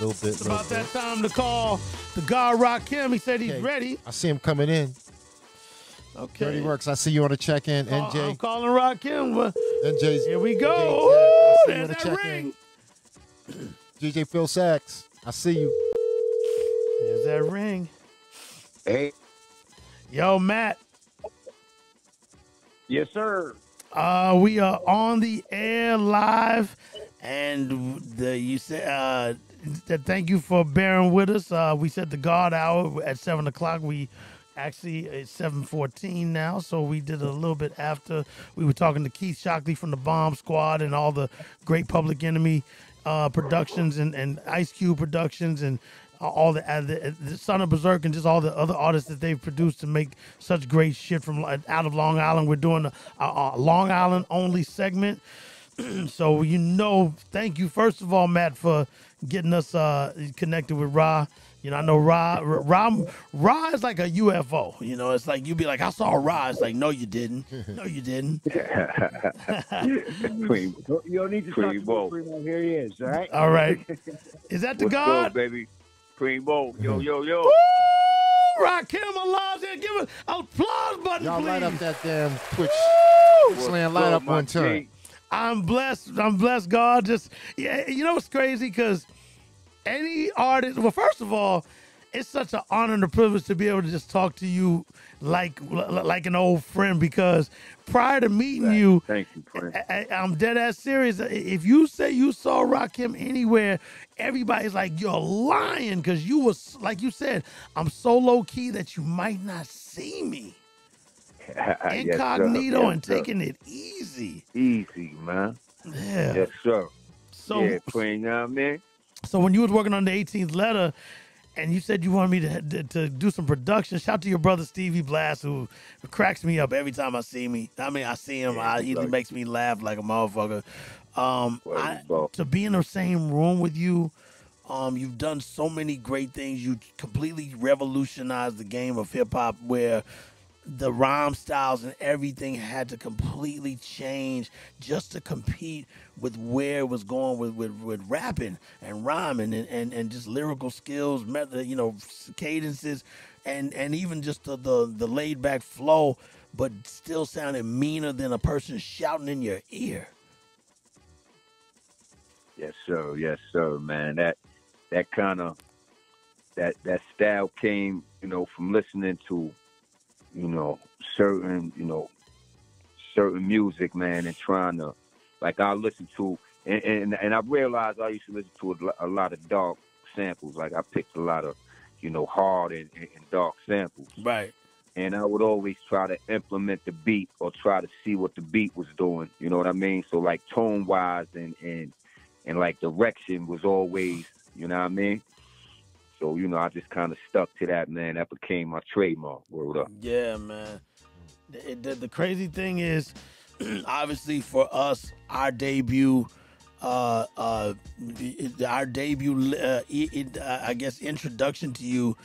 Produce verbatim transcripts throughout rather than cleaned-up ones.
little bit. It's little about bit. that time to call the God Rakim. He said he's Okay. ready. I see him coming in. Okay. Dirty Works. I see you on the check-in. Call- N J. I'm calling Rakim. N J's. Here we N J go. Jack, I Ooh, see you there's on the that check-in. ring. D J Phil Sachs. I see you. There's that ring. Hey. Yo, Matt. Yes, sir. Uh, we are on the air live, and the you said uh, th- thank you for bearing with us. Uh, we set the guard hour at seven o'clock. We actually it's seven fourteen now, so we did it a little bit after. We were talking to Keith Shockley from the Bomb Squad and all the great Public Enemy uh, productions and, and Ice Cube productions and all the, uh, the, the Son of Berserk and just all the other artists that they've produced to make such great shit from uh, out of Long Island. We're doing a, a, a Long Island only segment. So, you know, thank you, first of all, Matt, for getting us uh, connected with Ra. You know, I know Ra, Ra, Ra is like a U F O. You know, it's like, you'd be like, I saw Ra. It's like, no, you didn't. No, you didn't. Queen, You don't need to Queen talk Bo. to Primo. Here he is, all right? All right. Is that the What's God? good, baby? Primo. Yo, yo, yo. Woo! Rakim alive there. Give us an applause button, Y'all please. light up that damn Twitch Woo! slam light good, up my one time. G? I'm blessed. I'm blessed, God. Just, yeah, you know what's crazy? Because any artist, well, first of all, it's such an honor and a privilege to be able to just talk to you like like an old friend, because prior to meeting Right. you, Thank you, Prince. I, I, I'm dead ass serious. If you say you saw Rakim anywhere, everybody's like, you're lying, because you was, like you said, I'm so low key that you might not see me. Yes, sir. Incognito Yes, and sir. taking it easy. Easy, man. Yeah. Yes, sir. So, yeah, Queen, you know what I mean? so when you was working on the eighteenth letter, and you said you wanted me to, to to do some production, shout to your brother Stevie Blast, who cracks me up every time I see me. I mean, I see him, I, he right. makes me laugh like a motherfucker. Um, Word I, is ball. to be in the same room with you, um, you've done so many great things. You completely revolutionized the game of hip hop, where the rhyme styles and everything had to completely change just to compete with where it was going with, with, with rapping and rhyming and, and, and just lyrical skills, method, you know, cadences, and, and even just the, the, the laid back flow, but still sounding meaner than a person shouting in your ear. Yes, sir. Yes, sir, man. That that kind of that that style came, you know, from listening to, you know, certain, you know, certain music, man, and trying to, like, I listen to, and and, and I realized I used to listen to a, lo- a lot of dark samples. Like, I picked a lot of, you know, hard and, and and dark samples. Right. And I would always try to implement the beat or try to see what the beat was doing. You know what I mean? So, like, tone-wise and, and, and like, direction was always, you know what I mean? So, you know, I just kind of stuck to that, man. That became my trademark. Word up. Yeah, man. The, the, the crazy thing is, obviously for us, our debut, uh, uh, it- our debut, uh, it, it, uh, I guess, introduction to you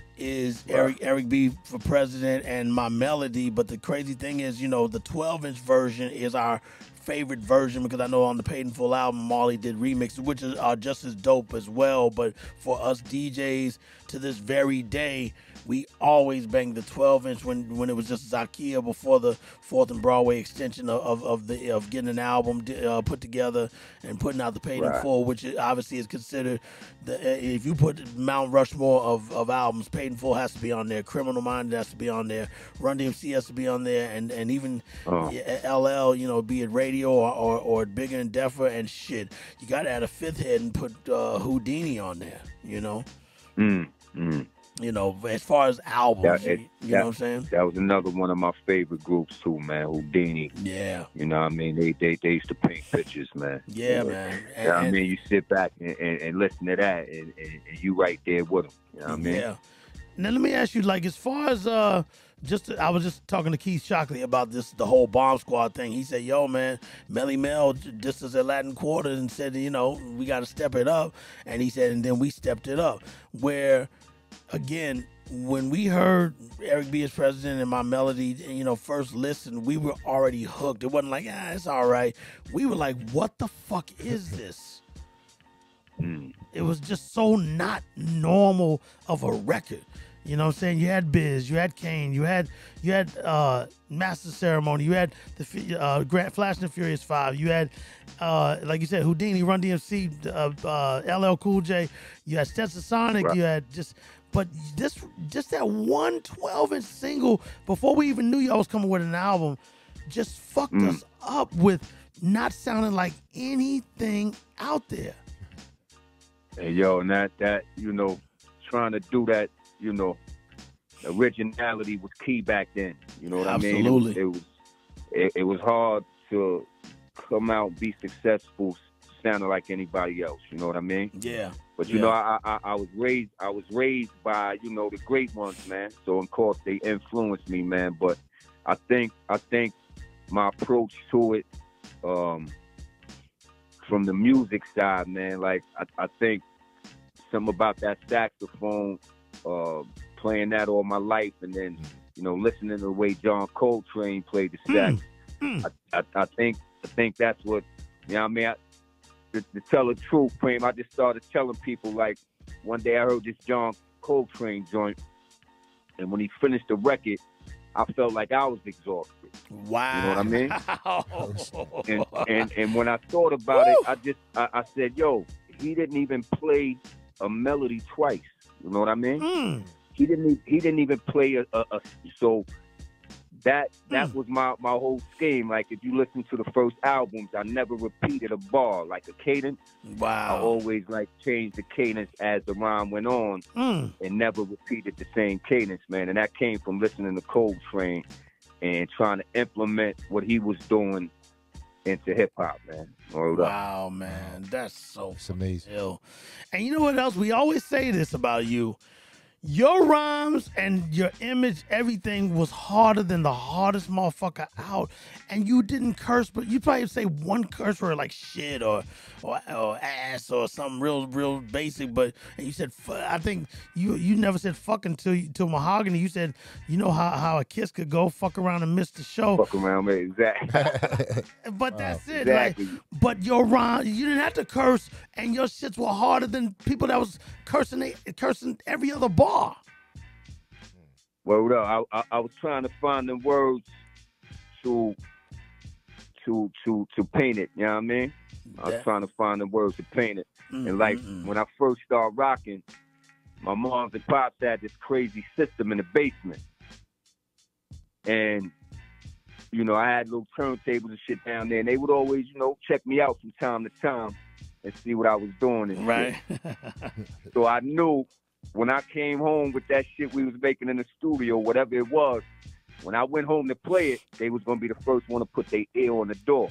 is Eric Eric B for President and My Melody. But the crazy thing is, you know, the twelve inch version is our favorite version, because I know on the Paid in Full album, Marley did remixes, which is, are just as dope as well. But for us D Js to this very day, we always bang the twelve inch when when it was just Zakia before the Fourth and Broadway extension of, of, of the of getting an album uh, put together and putting out the Paid in Right. Full, which is- obviously is considered the uh, if you put Mount Rushmore of, of albums, Paid in Full has to be on there, Criminal Minded has to be on there, Run D M C has to be on there, and and even Uh. yeah, L L, you know, be it Radio or, or, or Bigger and Deffer and shit. You got to add a fifth head and put uh, Houdini on there, you know? Mm, mm. You know, as far as albums, That- it- you, you that- know what I'm saying? That was another one of my favorite groups, too, man. Houdini. Yeah, You know what I mean? They they, they used to paint pictures, man. yeah, man. You know what I And- mean? You sit back and, and, and listen to that, and, and, and you right there with them. You know what I mean? Yeah. Now let me ask you, like, as far as uh, just I was just talking to Keith Shockley about this, the whole Bomb Squad thing. He said, "Yo, man, Melly Mel just as a Latin Quarter and said, you know, we got to step it up." And he said, and then we stepped it up. Where, again, when we heard Eric B as President and My Melody, you know, first listen, we were already hooked. It wasn't like, ah, it's all right. We were like, what the fuck is this? Mm. It was just so not normal of a record. You know what I'm saying? You had Biz, you had Kane, you had you had uh, Master Ceremony, you had the uh, Grand Flash and the Furious Five, you had uh, like you said Houdini, Run D M C, uh, uh, L L Cool J, you had Stetson Sonic, Right. you had just. But this, just that one twelve inch single before we even knew y'all was coming with an album, just fucked Mm. us up with not sounding like anything out there. And yo, and that that you know, trying to do that, you know, originality was key back then. You know what Absolutely. I mean? It was it was, it, it was hard to come out and be successful sounding like anybody else. You know what I mean? Yeah. But you Yeah. know, I, I I was raised I was raised by you know the great ones, man. So of course they influenced me, man. But I think I think my approach to it, um, from the music side, man, like I, I think something about that saxophone, uh, playing that all my life, and then you know listening to the way John Coltrane played the sax. Mm. I, I, I think I think that's what you know. What I mean, I, to, to tell the truth, Preem, I just started telling people like one day I heard this John Coltrane joint, and when he finished the record, I felt like I was exhausted. Wow. You know what I mean? mean? And and, and when I thought about it, I just I, I said, yo, he didn't even play a melody twice. You know what I mean? Mm. He didn't e- he didn't even play a, a, a so that that Mm. was my, my whole scheme. Like if you listen to the first albums, I never repeated a bar, like a cadence. I Wow. always like changed the cadence as the rhyme went on Mm. and never repeated the same cadence, man. And that came from listening to Coltrane and trying to implement what he was doing into hip hop, man. Word up. Wow, man. That's so It's amazing. ill. And you know what else? We always say this about you. Your rhymes and your image, everything was harder than the hardest motherfucker out. And you didn't curse, but you probably say one curse word like shit or or, or ass or something real, real basic. But and you said, fu- I think you you never said fuck until you- till Mahogany. You said, you know how, how a kiss could go, fuck around and miss the show. Fuck around with it, exactly. But that's it. Exactly. Like, but your rhyme, you didn't have to curse, and your shits were harder than people that was cursing they, cursing every other bar. Word up. I, I, I was trying to find the words to to to to paint it. You know what I mean? I was That- trying to find the words to paint it. Mm, And like mm, mm. when I first started rocking, my moms and pops had this crazy system in the basement. And, you know, I had little turntables and shit down there, and they would always, you know, check me out from time to time and see what I was doing and right. shit. So I knew when I came home with that shit we was making in the studio, whatever it was, when I went home to play it, they was gonna be the first one to put their ear on the door.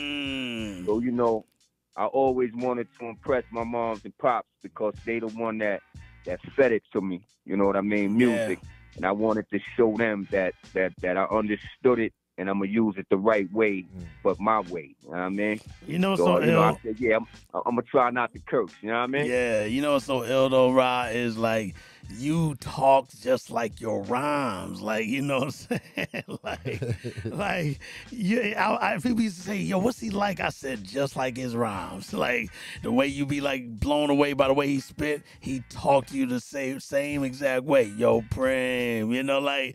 Mm. So, you know, I always wanted to impress my moms and pops because they the one that that fed it to me. You know what I mean? Music. And I wanted to show them that that that I understood it and I'm gonna use it the right way, but my way. You know what I mean? You know what's So, so you know, I ill? said, yeah, I'm, I'm gonna try not to curse. You know what I mean? Yeah, you know what's so ill though, Ra, is like you talk just like your rhymes. Like, you know what I'm saying? like, like you, I, I, people used to say, yo, what's he like? I said, just like his rhymes. Like, the way you be like blown away by the way he spit, he talked to you the same same exact way. Yo, Prem, you know, like.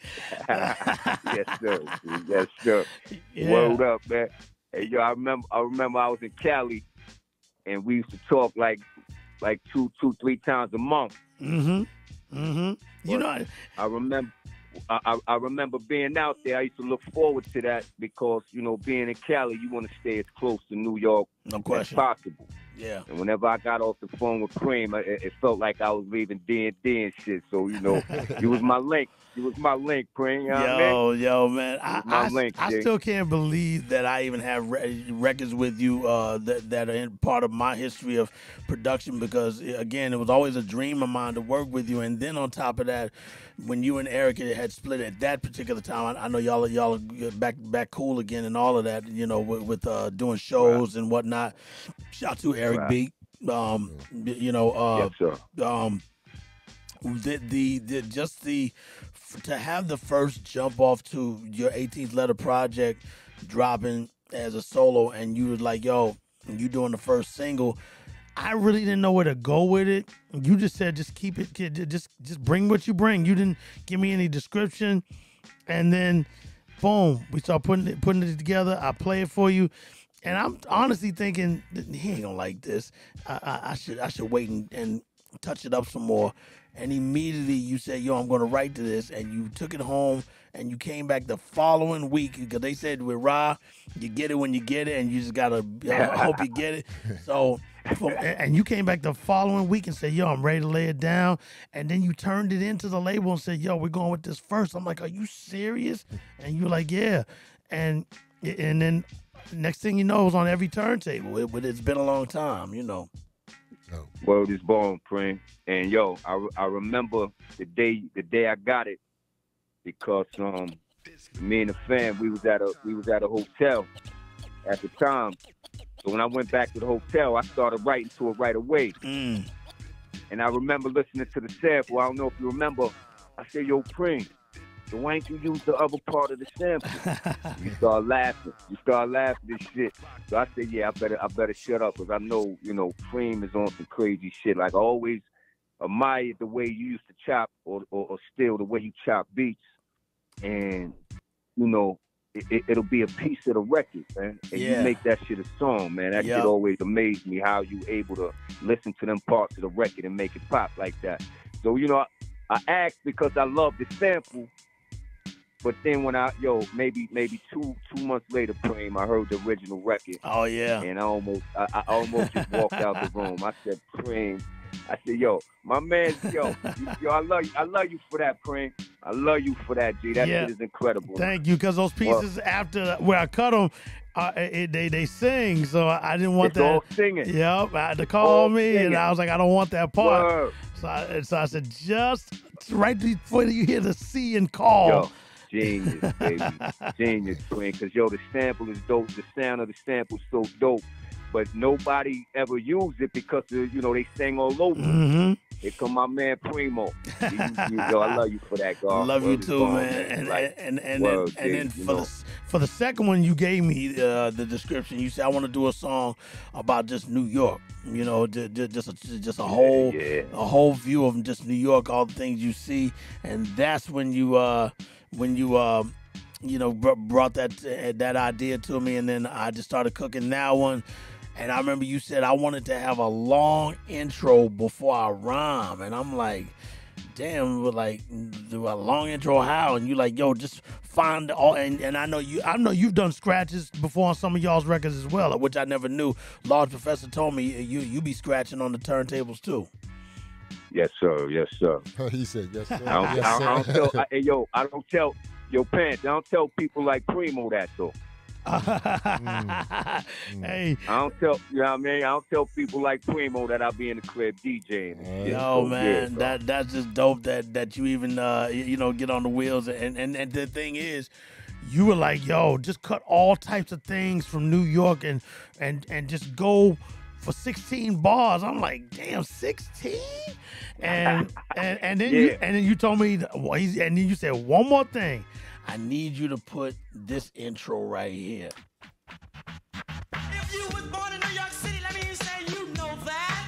Yes, sir. Yes, sir. Yeah. Word up, man. Hey, yo, I remember I remember I was in Cali and we used to talk like like two, two, three times a month. Mm-hmm. Mm-hmm. You But know, I remember I, I, I remember being out there. I used to look forward to that because, you know, being in Cali, you want to stay as close to New York no as question. possible. Yeah. And whenever I got off the phone with Cream, it, it felt like I was leaving D and D and shit. So, you know, you was my link. You was my link, Cream. You know what I mean? Yo, yo, man, I, my I, link, I Jay. still can't believe that I even have re- records with you uh, that that are in part of my history of production. Because again, it was always a dream of mine to work with you. And then on top of that, when you and Erica had split at that particular time, I, I know y'all are- y'all are back back cool again and all of that. You know, with, with uh, doing shows and whatnot. Shout out to Eric Right. B. Um, you know, uh, Yes, sir. um the, the the just the f- to have the first jump off to your eighteenth letter project dropping as a solo and you was like, yo, you doing the first single, I really didn't know where to go with it. You just said just keep it, kid. Just just bring what you bring. You didn't give me any description, and then boom, we start putting it putting it together. I play it for you, and I'm honestly thinking he ain't gonna like this. I, I, I should I should wait and, and touch it up some more. And immediately you said, "Yo, I'm gonna write to this," and you took it home. And you came back the following week because they said with Ra, you get it when you get it, and you just gotta uh, hope you get it. So, from, and you came back the following week and said, "Yo, I'm ready to lay it down." And then you turned it into the label and said, "Yo, we're going with this first." I'm like, "Are you serious?" And you're like, "Yeah." And and then next thing you know, it was on every turntable. It, it's been a long time, you know. Word is born, Pring. And yo, I, I remember the day the day I got it. Because um, me and the fam, we was at a we was at a hotel at the time. So when I went back to the hotel, I started writing to it right away. Mm. And I remember listening to the sample. I don't know if you remember. I said, "Yo, Pring, so why ain't you use the other part of the sample?" You start laughing. You start laughing this shit. So I said, "Yeah, I better I better shut up because I know you know Pring is on some crazy shit. Like I always admired the way you used to chop or or, or still the way you chop beats." And, you know, it, it, it'll be a piece of the record, man. And Yeah. you make that shit a song, man. That Yep. shit always amazed me how you able to listen to them parts of the record and make it pop like that. So, you know, I, I asked because I love the sample. But then when I, yo, maybe maybe two two months later, Prem, I heard the original record. Oh, yeah. And I almost, I, I almost just walked out the room. I said, Prem, I said, yo, my man, yo, you, yo, I love you. I love you for that, Prem. I love you for that, G. That Yeah. shit is incredible. Thank you, because those pieces Well, after where I cut them, uh, it, they they sing, so I, I didn't want it's that. all singing. Yep, I had to call All me, singing. and I was like, I don't want that part. Word. So I, and so I said, just right before you hear the C and call. Yo, genius, baby. Genius, Prem. Because, yo, the sample is dope. The sound of the sample is so dope. But nobody ever used it because, of, you know, they sang all over. Mm-hmm. Here come my man Primo. You, you, yo, I love you for that, God. Love you Word is too, born, man. And Like, and and, word, and, and then G, you for know. the for the second one, you gave me uh, the description. You said I want to do a song about just New York. You know, just just a, just a whole yeah. a whole view of just New York, all the things you see, and that's when you uh when you uh you know br- brought that uh, that idea to me, and then I just started cooking that one. And I remember you said I wanted to have a long intro before I rhyme, and I'm like, damn, but like do a long intro how? And you like, yo, just find all. And, and I know you, I know you've done scratches before on some of y'all's records as well, which I never knew. Large Professor told me you you be scratching on the turntables too. Yes, sir. Yes, sir. He said, yes, sir. I don't, Yes, I, I don't sir. tell, I, hey, yo, I don't tell, yo, Pants, I don't tell people like Primo that, though. Hey, I don't tell, you know what I mean? I don't tell people like Primo that I'll be in the crib DJing. and shit. yo, So, man, yeah, so. that that's just dope that that you even uh you, you know get on the wheels. And, and and the thing is, you were like, yo, just cut all types of things from New York and and and just go for sixteen bars. I'm like, damn, sixteen? And and and then you Yeah. and then you told me, well, he's, and then you said one more thing. I need you to put this intro right here. If you was born in New York City, let me say you know that.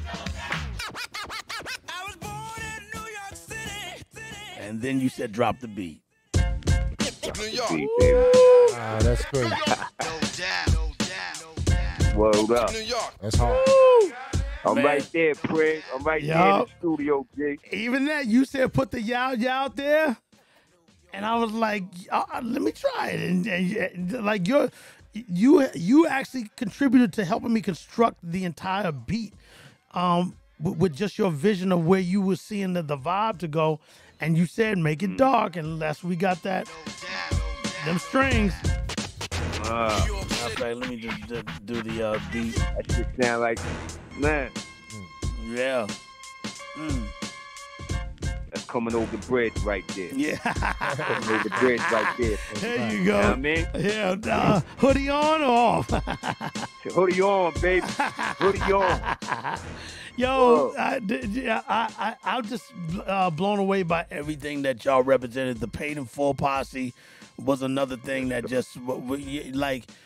I was born in New York City. City. And then you said, drop the beat. New York. See, baby. Ah, that's great. No doubt. No doubt. No doubt. Word up. New York. That's hard. I'm Man. right there, Prig. I'm right there in Yup. the studio, G. Even that, you said put the yow yow there, and I was like, uh, let me try it. And, and, and like you're, you you actually contributed to helping me construct the entire beat, um, with, with just your vision of where you were seeing the, the vibe to go. And you said make it dark, and that's we got that them strings. Uh, I was like, let me just, just do the uh, beat. that shit sound like, man, Yeah. Mm. that's coming over the bridge right there. Yeah. Coming over the bridge right there. There you You know what I go. mean? Yeah. Uh, hoodie on or off? Hoodie on, baby. Hoodie on. Yo, Whoa. I, d- d- I, I, I'm just uh, blown away by everything that y'all represented. The Paid in Full posse was another thing that just w- w- like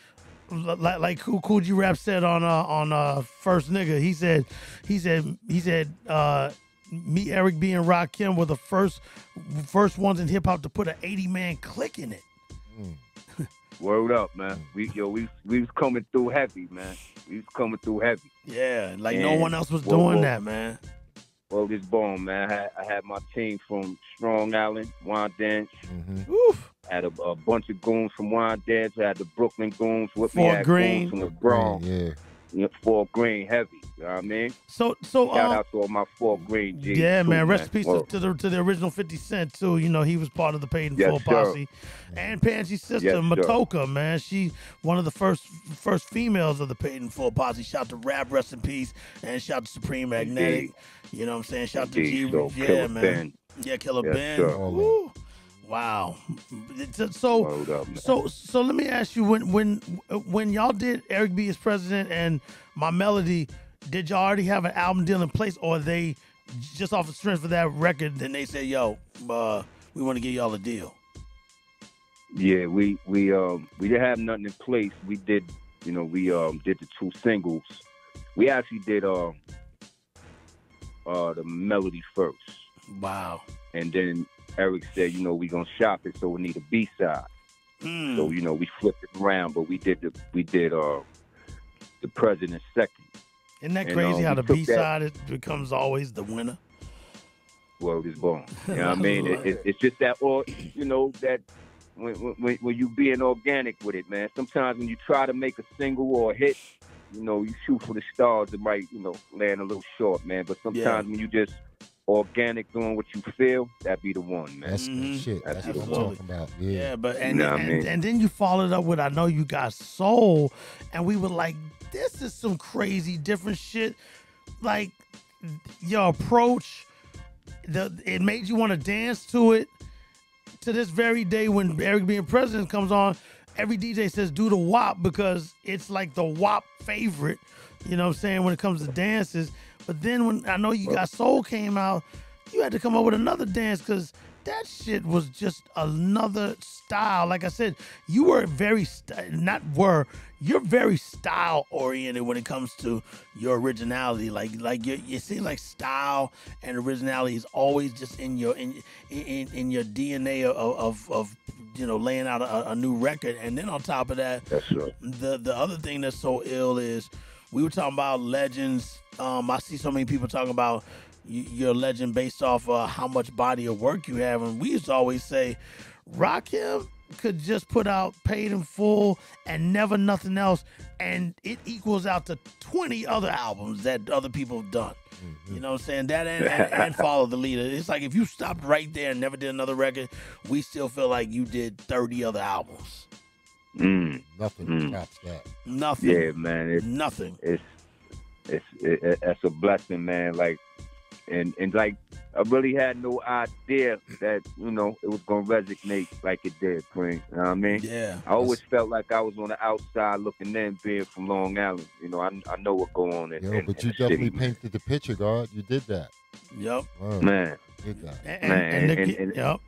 like like Cool Cool G Rap said on uh, on uh, First Nigga. He said he said he said uh, me, Eric B, and Rakim were the first first ones in hip hop to put an eighty man click in it. Mm. Word up, man. We yo, we we was coming through heavy, man. We was coming through heavy. Yeah, like And no one else was whoa, doing whoa. that, man. Well, this bone, man. I had, I had my team from Strong Island, Wyandanch. Mm-hmm. Oof. I had a, a bunch of goons from Wyandanch. I had the Brooklyn goons with me. Fort I had Greene. goons from the Bronx. Yeah. Yeah, Fort Greene, heavy. You know what I mean? So so Shout uh, out to all my Fort Greene G's. yeah, too, man. Rest in peace to, Whoa. to the to the original fifty Cent too. You know, he was part of the Paid in Yes, Full sir. posse. And Pansky's sister, Yes, sir. Matoka, man. She one of the first first females of the Paid in Full posse. Shout to Rap, rest in peace, and shout to Supreme Magnetic. Indeed. You know what I'm saying? Shout to G. Indeed. So, Yeah, Killer man. Ben. Yeah, Killer Yes, Ben. sir. Woo. Wow. So Word up, man. so so let me ask you, when when when y'all did Eric B as president and My Melody, did y'all already have an album deal in place, or they just off the strength of that record, then they said, yo, uh, we want to give y'all a deal? Yeah, we we um we didn't have nothing in place. We did, you know, we um did the two singles. We actually did uh uh the Melody first, Wow. and then Eric said, you know, we gonna shop it, so we need a B side. Mm. So you know, we flipped it around, but we did the we did uh the President second. Isn't that and, crazy um, how we the took B side it becomes always the winner? World is born. You know what I mean? It, it, it's just that, or you know, that when, when when you being organic with it, man. Sometimes when you try to make a single or a hit, you know, you shoot for the stars, it might, you know, land a little short, man. But sometimes Yeah. when you just organic doing what you feel, that be the one, man. That's Mhm. good shit. That's what I'm Absolutely. talking about. Yeah. Yeah, but and Know what I and, mean? and then you followed up with I Know You Got Soul, and we were like, this is some crazy different shit. Like your approach, the it made you want to dance to it. To this very day, when Eric being president comes on, every D J says do the W A P because it's like the W A P favorite. You know what I'm saying, when it comes to dances. But then when I Know You Got Soul came out, you had to come up with another dance because that shit was just another style. Like I said, you were very, st- not were, you're very style oriented when it comes to your originality. Like, like you, you seem like style and originality is always just in your in in, in your D N A of, of of you know laying out a, a new record. And then on top of that, That's right. the the other thing that's so ill is we were talking about legends. Um, I see so many people talking about you, you're a legend based off uh, how much body of work you have, and we used to always say Rakim could just put out Paid in Full and Never Nothing Else, and it equals out to twenty other albums that other people have done. Mm-hmm. You know what I'm saying? That and, and, and Follow the Leader. It's like if you stopped right there and never did another record, we still feel like you did thirty other albums. Mm. Nothing Mm. tops that. Nothing. Yeah, man. It's Nothing. it's it's it, it, that's a blessing, man. Like, and and like, I really had no idea that you know it was gonna resonate like it did, Prince. You know what I mean? Yeah. I always felt like I was on the outside looking in, being from Long Island. You know, I I know what go on in, Yo, in, but in you the definitely city, man. painted the picture, God. You did that. Yep. Word. Man, You did that. And, Man, and, the, and- ki- and- yep.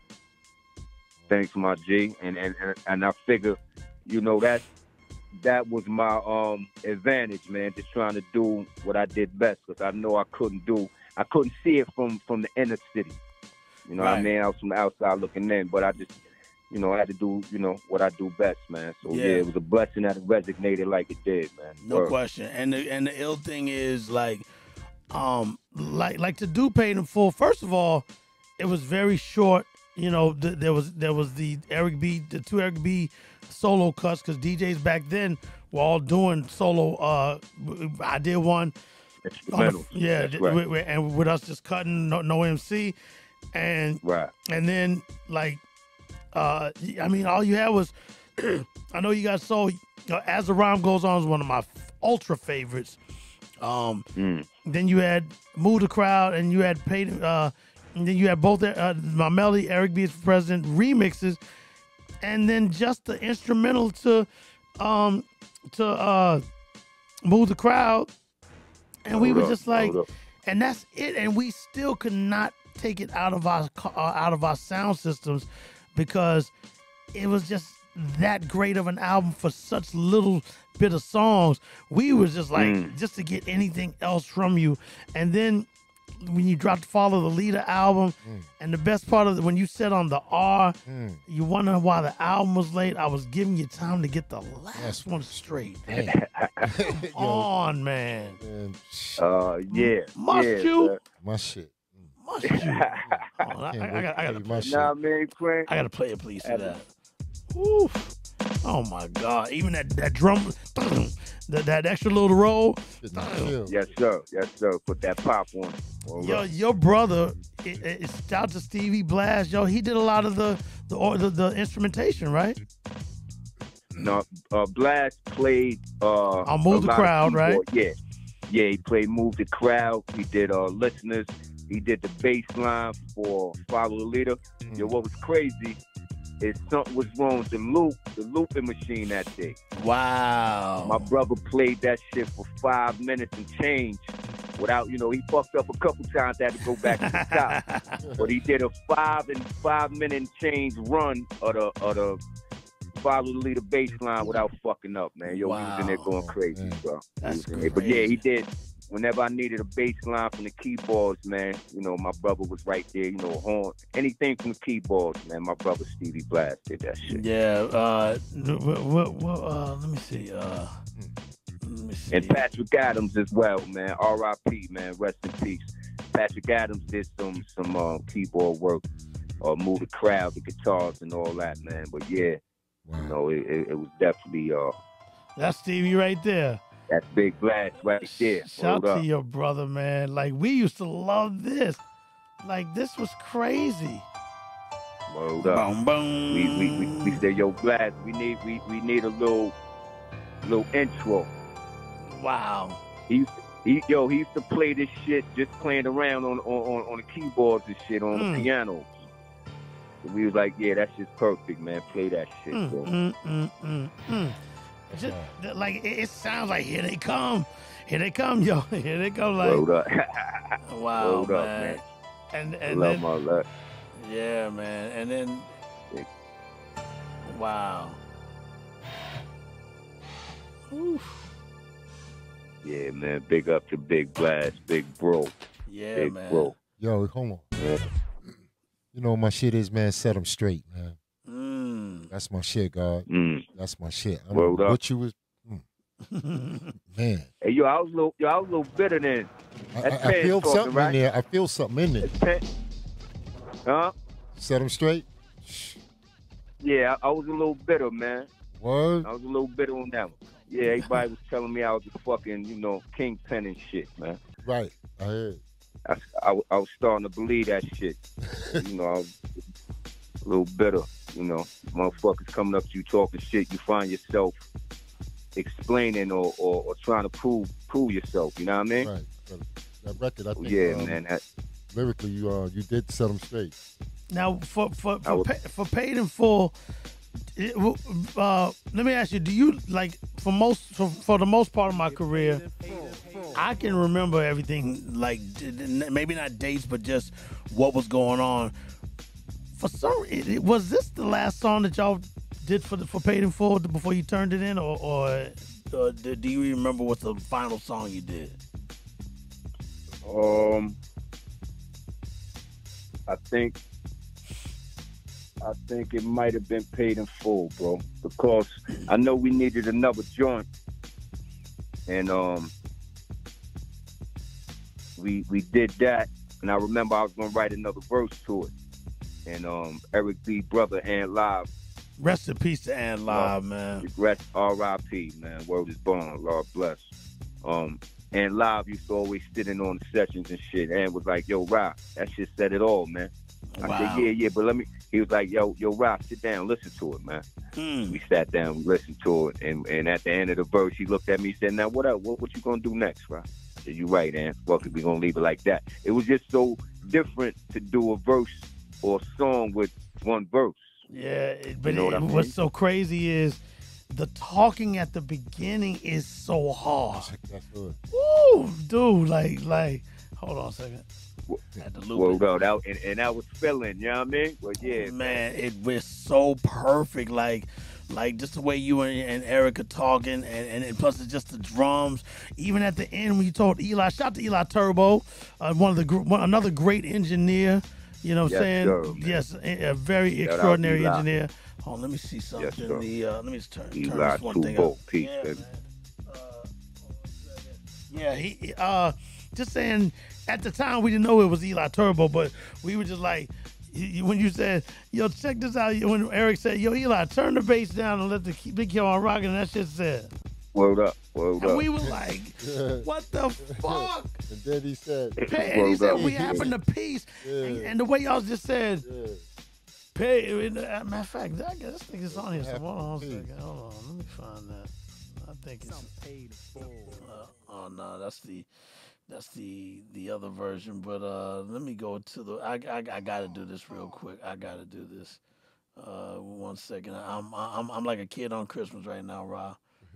thanks, my G. And and and, and I figure, you know, that that was my um advantage, man. Just trying to do what I did best, because I know I couldn't do. I couldn't see it from from the inner city. You know what I Right. mean? I was from the outside looking in, but I just, you know, I had to do, you know, what I do best, man. So Yeah. yeah, it was a blessing that it resonated like it did, man. No Word. question. And the and the ill thing is like, um, like like to do Paid in Full. First of all, it was very short. You know, th- there was there was the Eric B, the two Eric B solo cuts because D Js back then were all doing solo. Uh, I did one. on the- Instrumentals. yeah, That's th- right. with- with- and with us just cutting no, no M C, and Right. and then like, uh, I mean, all you had was, I Know You Got Soul. Uh, As the Rhyme Goes On is one of my f- ultra favorites. Um, Mm. then you had Move the Crowd, and you had Paid. Uh, and then you had both uh, My Melody, Eric B. is President remixes, and then just the instrumental to, um, to uh, Move the Crowd, and we Hold were up, just like, hold up. and that's it, and we still could not take it out of our ca- uh, out of our sound systems because it was just that great of an album for such little bit of songs. We was just like, Mm. just to get anything else from you. And then when you dropped Follow the Leader album, Mm. and the best part of it, when you said on the R, Mm. you wonder why the album was late. I was giving you time to get the last Yes. one straight. Damn. Come Yo, on, man. man, sh- Uh, yeah. Must yeah, you? sir. my shit. Must you? Hold on, I, Can't I, I, wait got, to I, tell gotta, you my shit. Nah, man, Frank. I gotta play it, please, to that. Oof. Oh my God! Even that that drum, that that extra little roll. Shit, nah, chill. Yes, sir. Yes, sir. Put that pop on. All Yo, right. your brother, it, it, it's out to Stevie Blast. Yo, he did a lot of the the or the, the instrumentation, right? No, uh, Blast played. Uh, I'll Move a the lot of Crowd, right? keyboard. Yeah, yeah. He played "Move the Crowd." He did uh, "Listeners." He did the bass line for "Follow the Leader." Mm. Yo, what was crazy is something was wrong with the loop, the looping machine that day. Wow. My brother played that shit for five minutes and change without, you know, he fucked up a couple times, had to go back to the top. But he did a five and five minute and change run of the of the Follow the Leader bass line without fucking up, man. Yo, he was in there Wow. going crazy, Man. bro. He That's was in there. But yeah, crazy. he did. Whenever I needed a bass line from the keyboards, man, you know, my brother was right there, you know, horn, anything from the keyboards, man. My brother Stevie Blast did that shit. Yeah. Uh, what, what, what, uh, let me see. Uh, let me see. And Patrick Adams as well, man. R I P, man. Rest in peace. Patrick Adams did some some uh, keyboard work, or uh, move the crowd, the guitars, and all that, man. But yeah, Wow. you know, it, it, it was definitely uh, That's Stevie right there. that big blast right there. Shout Hold up. to your brother, man. Like, we used to love this. Like, this was crazy. Hold up. Boom, boom. We we we, we said, yo, blast. We need we, we need a little little intro. Wow. He used to, he, yo, he used to play this shit just playing around on on, on, on the keyboards and shit on Mm. the piano. And we was like, yeah, that's just perfect, man. Play that shit. Mm, bro. mm, mm, mm, mm. That's Just, right. th- like, it, it sounds like here they come. Here they come, yo. Here they come. Like, Hold up. wow, Hold man. up, man. And, and Love then, my luck. yeah, man. And then, wow. Oof. Yeah, man. Big up to Big Blast, Big Bro, Yeah, Big man. Bro. Yo, hold on. Yeah. You know my shit is, man. Set them straight, man. Mm. That's my shit, God. Mm. That's my shit. I don't Word know up. what you was, man. Hey, yo, I was a little, yo, I was a little bitter then. I, That's I, I Pen feel talking, something right? in there. I feel something in there. Pen- Huh? Set them straight. Yeah, I, I was a little bitter, man. Word. I was a little bitter on that one. Yeah, everybody was telling me I was a fucking, you know, kingpin and shit, man. Right. I heard. I, I, I was starting to believe that shit. You know, I was a little bitter. You know, motherfuckers coming up to you talking shit. You find yourself explaining or, or, or trying to prove prove yourself. You know what I mean? Right. But that record, I think, Yeah, um, man. That, lyrically, you uh, you did set them straight. Now, for for I for, was- pay, for paid in full, it, uh, let me ask you: do you like for most for, for the most part of my career? I can remember everything, like d- d- maybe not dates, but just what was going on. For some, it, it- was this the last song that y'all did for the, for paid in full before you turned it in, or, or, or do do you remember what's the final song you did? um, I think, I think it might have been paid in full, bro. Because I know we needed another joint, and um, we we did that. And I remember I was gonna write another verse to it, and um, Eric B. Brother and Live. Rest in peace to Ann Live, man. Regret R I P, man. Word is born. Lord bless. Um, and Live used to always sit in on the sessions and shit, and was like, "Yo, Rob, that shit said it all, man." I Wow. said, "Yeah, yeah, but let me." He was like, "Yo, yo, Rob, sit down, listen to it, man." Mm. We sat down, we listened to it, and, and at the end of the verse, he looked at me, and said, "Now, what up? What, what you gonna do next, Rob?" I said, "You right, Ann. Fuck it, we gonna leave it like that." It was just so different to do a verse or a song with one verse. Yeah, it- but You know what it- I mean? what's so crazy is the talking at the beginning is so hard. That's good. Woo, dude, like, like, hold on a second. Had to loop Well, it. no, that and, and that was feeling, you know what I mean? Well, yeah, Man, it was so perfect. Like, Like just the way you and, and Eric are talking, and, and, and plus it's just the drums. Even at the end when you told Eli, shout out to Eli Turbo, uh, one of the gr- one, another great engineer. You know what I'm Yes, saying? sir, man. Yes, a, a very Shout out extraordinary Eli. engineer. Hold on, let me see something. Yes, sir. the uh, let me just turn, turn Eli this one thing Turbo. up. Peace, yeah, baby. man. Uh, yeah, he uh just saying at the time we didn't know it was Eli Turbo, but we were just like y- when you said, yo, check this out, when Eric said, yo, Eli, turn the bass down and let the key- big kid on rocking, and that shit said. Word up, word And up. we were like, what the fuck? And then he said, Pay, and he Word said, up. we having the peace. Yeah. And, and the way y'all just said, yeah. pay. uh, Matter of fact, I guess this thing is on here. So Happy hold on a peace. second. Hold on. Let me find that. I think it's. Uh, oh, no, that's the. That's the the other version, but uh, let me go to the. I, I, I gotta do this real quick. I gotta do this. Uh, one second. I'm I'm I'm like a kid on Christmas right now, Ra.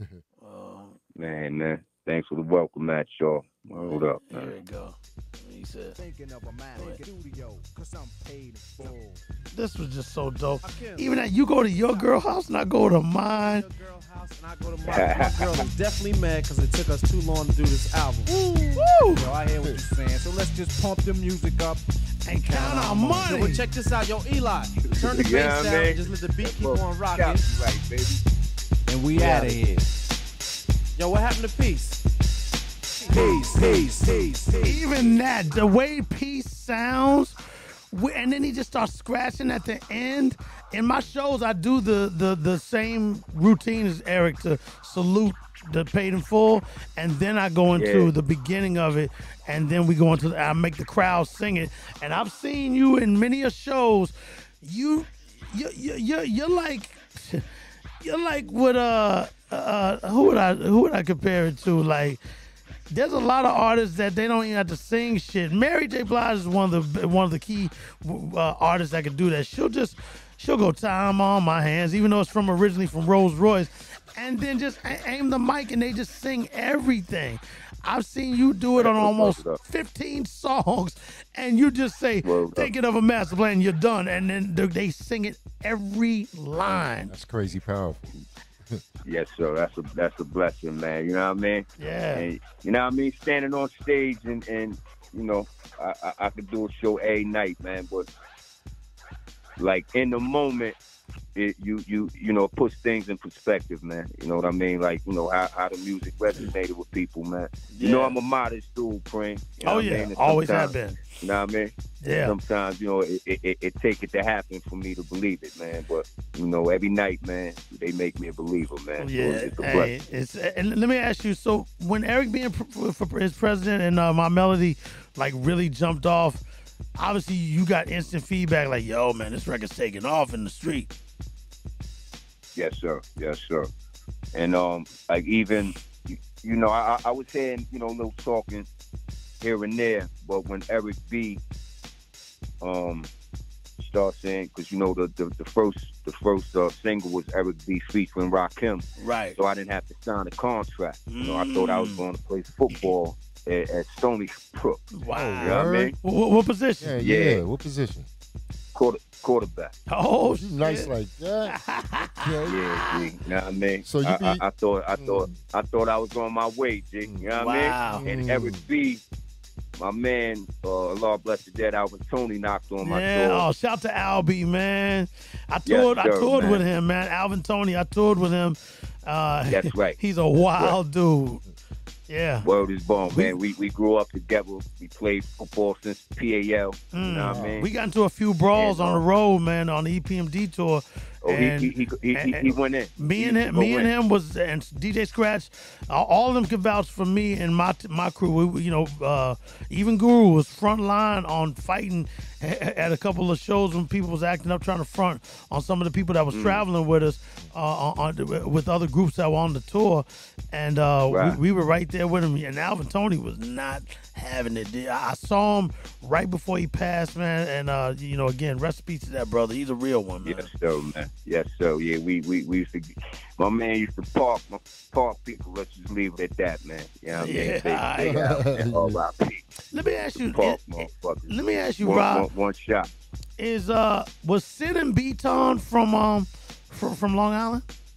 Um, Man, man. Thanks for the welcome, Matt Shaw. Word up, Here man. we go. He said, Thinking of a man in studio, cause I'm paid in full. "This was just so dope." Even that you go to your girl house and I go to mine. Your girl house and I go to my, my girl is definitely mad because it took us too long to do this album. Woo! Yo, I hear what you're saying. So let's just pump the music up. And count our Yo, money. but check this out, yo, Eli. Turn the Yeah, bass down man. and just let the beat keep Well, on rocking. shout you right, baby. And we Yeah. out of here. Yo, what happened to peace? Peace, peace, peace, peace. Even that, the way Peace sounds, wi- and then he just starts scratching at the end. In my shows, I do the the the same routine as Eric to salute the paid in full, and then I go into Yeah. the beginning of it, and then we go into the, I make the crowd sing it. And I've seen you in many a shows. You you you you're, you're like you're like what uh uh who would I who would I compare it to? Like, there's a lot of artists that they don't even have to sing shit. Mary J. Blige is one of the one of the key uh, artists that can do that. She'll just she'll go time on my hands, even though it's from originally from Rolls Royce, and then just a- aim the mic and they just sing everything. I've seen you do it on almost fifteen songs, and you just say, Word up. "Thinking of a master plan," you're done, and then they- they sing it every line. That's crazy powerful. Yes, sir. That's a that's a blessing, man. You know what I mean? Yeah. And you know what I mean? Standing on stage and, and you know, I, I, I could do a show every night, man. But like in the moment, it, you you you know puts things in perspective, man. You know what I mean? Like you know how, how the music resonated with people, man. You know Yeah. I'm a modest dude, Pring. You know Oh what I yeah, mean? And always have sometimes- been. You know what I mean? Yeah. Sometimes, you know, it, it, it, it take it to happen for me to believe it, man. But, you know, every night, man, they make me a believer, man. So Yeah, it's a hey, blessing. it's and let me ask you. So when Eric being pr- for his president and uh, my melody like really jumped off, obviously you got instant feedback like, "Yo, man, this record's taking off in the street." Yes, sir. Yes, sir. And, um, like, even, you, you know, I, I was hearing, you know, a little talking here and there, but when Eric B. um started saying, because you know the, the the first the first uh, single was Eric B. featuring Rakim, Right. so I didn't have to sign a contract. You know, I thought I was Mm. going to play football at, at Stony Brook. Wow. You know what I mean? What, what position? Yeah, yeah. Yeah. What position? Quarter, quarterback. Oh, You nice shit. like that. Yeah. Yeah, G. You know what I mean? So you I, be- I, I thought I thought I thought I was on my way, G. You know what Wow. I mean? And Mm. Eric B. My man, uh, Allah bless the dead, Alvin Tony knocked on my Yeah, door. oh, shout to Albie, man. I Yes, toured, I sir, toured man. with him, man. Alvin Tony, I toured with him. Uh, That's right. He's a wild dude. Yeah. Word is born, man. We we grew up together. We played football since P A L. You know what I mean? We got into a few brawls And, on the uh, road, man, on the E P M D tour. oh, he, and- he, he, he, he, he went in. Me He and used him, to me go and in. him was, and D J Scratch, uh, all of them can vouch for me and my my crew. We, we- you know, uh, even Guru was front line on fighting a- at a couple of shows when people was acting up, trying to front on some of the people that Mm. was traveling with us, uh, on, on- with other groups that were on the tour, and uh, Right. we, we were right there with him. And Alvin Tony was not having it. I I saw him right before he passed, man, and uh, you know, again, rest in peace to that brother. He's a real one, man. Yes, sir, man. Yes, sir. Yeah, we, we, we used to, my man used to park, my park people. Let's just leave it at that, man. You know what I mean? Yeah. Big, big out, man. All our people. Let me ask you. Park, it- it- motherfuckers. let me ask you, one, Rob. one, one shot. Is uh was Sid and Beaton from um from, from Long Island?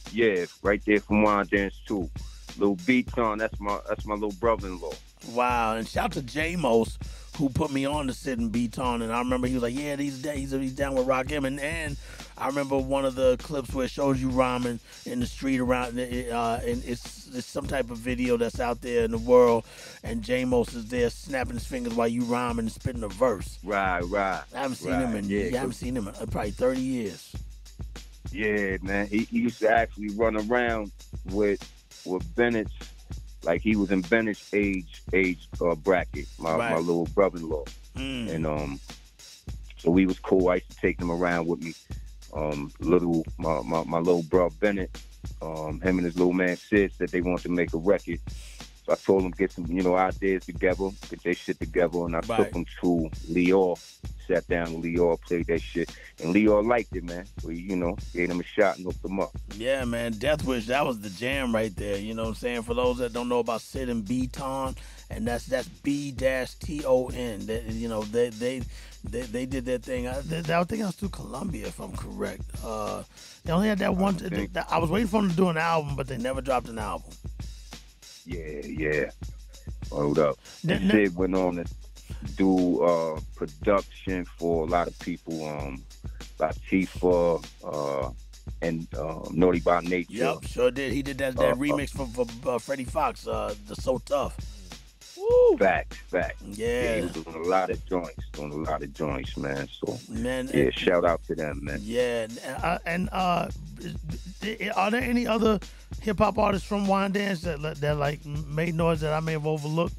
Yeah, right there from Wine Dance too. Little Beaton, that's my that's my little brother-in-law. Wow, and shout to J-Mos, who put me on to sit and Beaton, and I remember he was like, yeah, he's, he's, he's down with Rakim, and, and I remember one of the clips where it shows you rhyming in the street around, uh, and it's, it's some type of video that's out there in the world, and J-Mos is there snapping his fingers while you rhyming and spitting a verse. Right, right. I haven't seen right, him in, yeah, I haven't seen him in probably thirty years. Yeah, man. He, he used to actually run around with with Bennett's, like he was in Bennett's age age uh, bracket, my, Right. my little brother-in-law. Mm. And um, so we was cool. I used to take him around with me. Um, little my, my, my little bro Bennett, um, him and his little man Sid said they wanted to make a record. So I told them get some, you know, ideas together, get their shit together, and I Right. took them to Leor. Sat down with Leor, played that shit, and Leor liked it, man. We, you know, gave him a shot and hooked him up. Yeah, man, Death Wish, that was the jam right there. You know what I'm saying? For those that don't know about Sid and Beaton, and that's that's B dash T O N. That, you know, they they they, they did their thing. I, they, I think I was through Columbia, if I'm correct. Uh, they only had that one. I think- I was waiting for them to do an album, but they never dropped an album. Yeah, yeah. Hold up. Then- And Sid went on to do uh, production for a lot of people, um, Latifah, uh, and uh, Naughty by Nature. Yep, sure did. He did that, that Uh, remix for, for uh, Freddie Fox, uh, the So Tough. Woo! Facts, facts. Yeah. he was doing a lot of joints, doing a lot of joints, man. So, Man, yeah, and- shout out to them, man. Yeah, and, uh, and uh, are there any other hip hop artists from Wine Dance that that like made noise that I may have overlooked?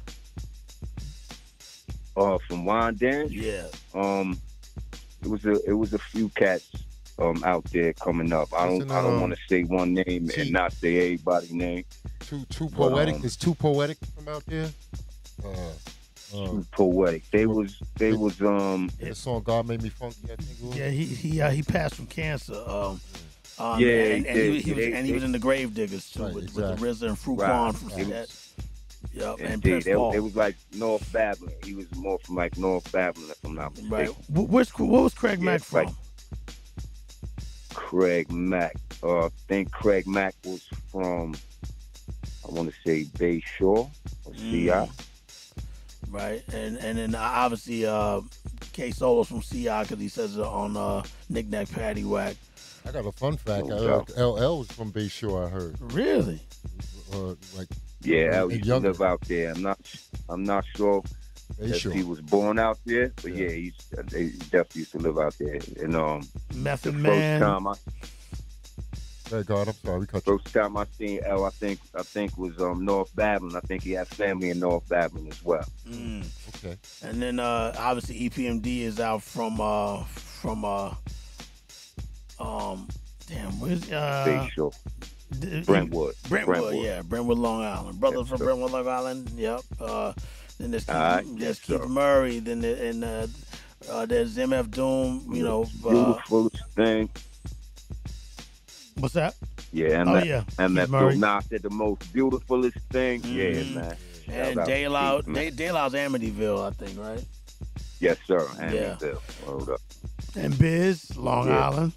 Uh, from Wine Dance, Yeah, um, it was a it was a few cats um out there coming up. I don't Listen, I don't um, want to say one name T- and not say everybody's name. Too too But, poetic. um, It's too poetic from out there. Uh, uh, Too poetic. They was they was um the song "God Made Me Funky." I think it was. yeah. He he uh, he passed from cancer. Um, um, Yeah, and, he and he, did. was- he was They- and he was they- in the Grave Diggers too Right, with, exactly. with the R Z A and Fruit Right. Quan from It that. Yep, and indeed. Prince They, Paul. they was like North Babylon. He was more from like North Babylon, if I'm not mistaken. Right. Wh- Where's, what was Craig Yeah, Mack it's like- from? Craig Mack. Uh, I think Craig Mack was from, I want to say Bay Shore or C I. Mm. Right, and and then obviously uh, K Solo's from C I because he says it on uh, Knick Knack Paddywhack. I got a fun fact. No Uh, doubt. L L was from Bayshore. I heard. Really? Uh, like Yeah, uh, I used to younger. live out there. I'm not, I'm not sure if Bayshore. he was born out there, but Yeah. yeah, he's, they definitely used to live out there. And um, Method the Man. first time I Hey God, I'm sorry. We cut you. First time I seen L, I think I think was um North Babylon. I think he had family in North Babylon as well. Mm. Okay. And then uh, obviously E P M D is out from uh, from uh, um damn where's uh Bay Shore, d- Brentwood, Brentwood, yeah, Brentwood, Long Island. Brothers Yes, from sir. Brentwood, Long Island. Yep. Uh, then there's Keith, All right, there's yes, Keith sir. Murray. Then there, and uh, uh, there's M F Doom. You know, uh, Beautiful thing. what's that? Yeah, M F, Oh yeah, M Keith F Murray. Nah, I said the most beautifulest thing. Mhm. Yeah, man. And Shout out to Daylout, Keith, man. Day, Daylout's Amityville, I think, right? Yes, sir. Yeah. Amityville. Hold up. And Biz, Long Yeah. Island.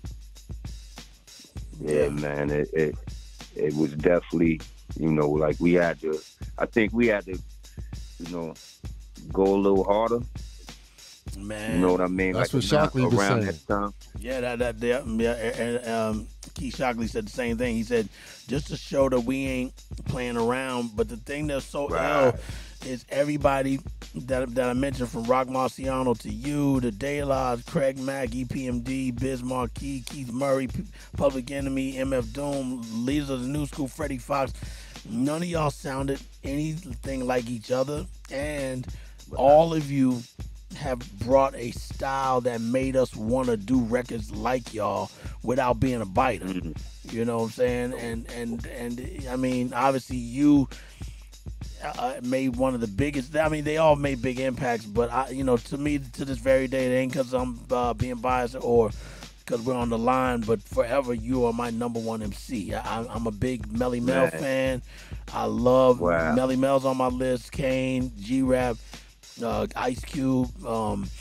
Yeah, man. It, it it was definitely, you know, like we had to. I think we had to, you know, go a little harder. Man, You know what I mean? That's like what Shockley was around saying. that time. yeah, that that yeah, yeah and um, Keith Shockley said the same thing. He said just to show that we ain't playing around. But the thing that's so Right. ill is everybody that that I mentioned, from Rock Marciano to you, to Daylight, Craig Mack, E P M D, Biz Marquis, Keith Murray, P- Public Enemy, M F Doom, leaders of the new school, Freddie Fox. None of y'all sounded anything like each other, and all of you have brought a style that made us want to do records like y'all without being a biter. Mm-hmm. You know what I'm saying? And and and I mean, obviously you uh, made one of the biggest. I mean, they all made big impacts, but I, you know, to me, to this very day, it ain't because I'm uh, being biased or because we're on the line, but forever you are my number one M C. I, I'm a big Melly Mel Man. fan. I love Wow. Melly Mel's on my list. Kane, G-Rap, uh, Ice Cube, um,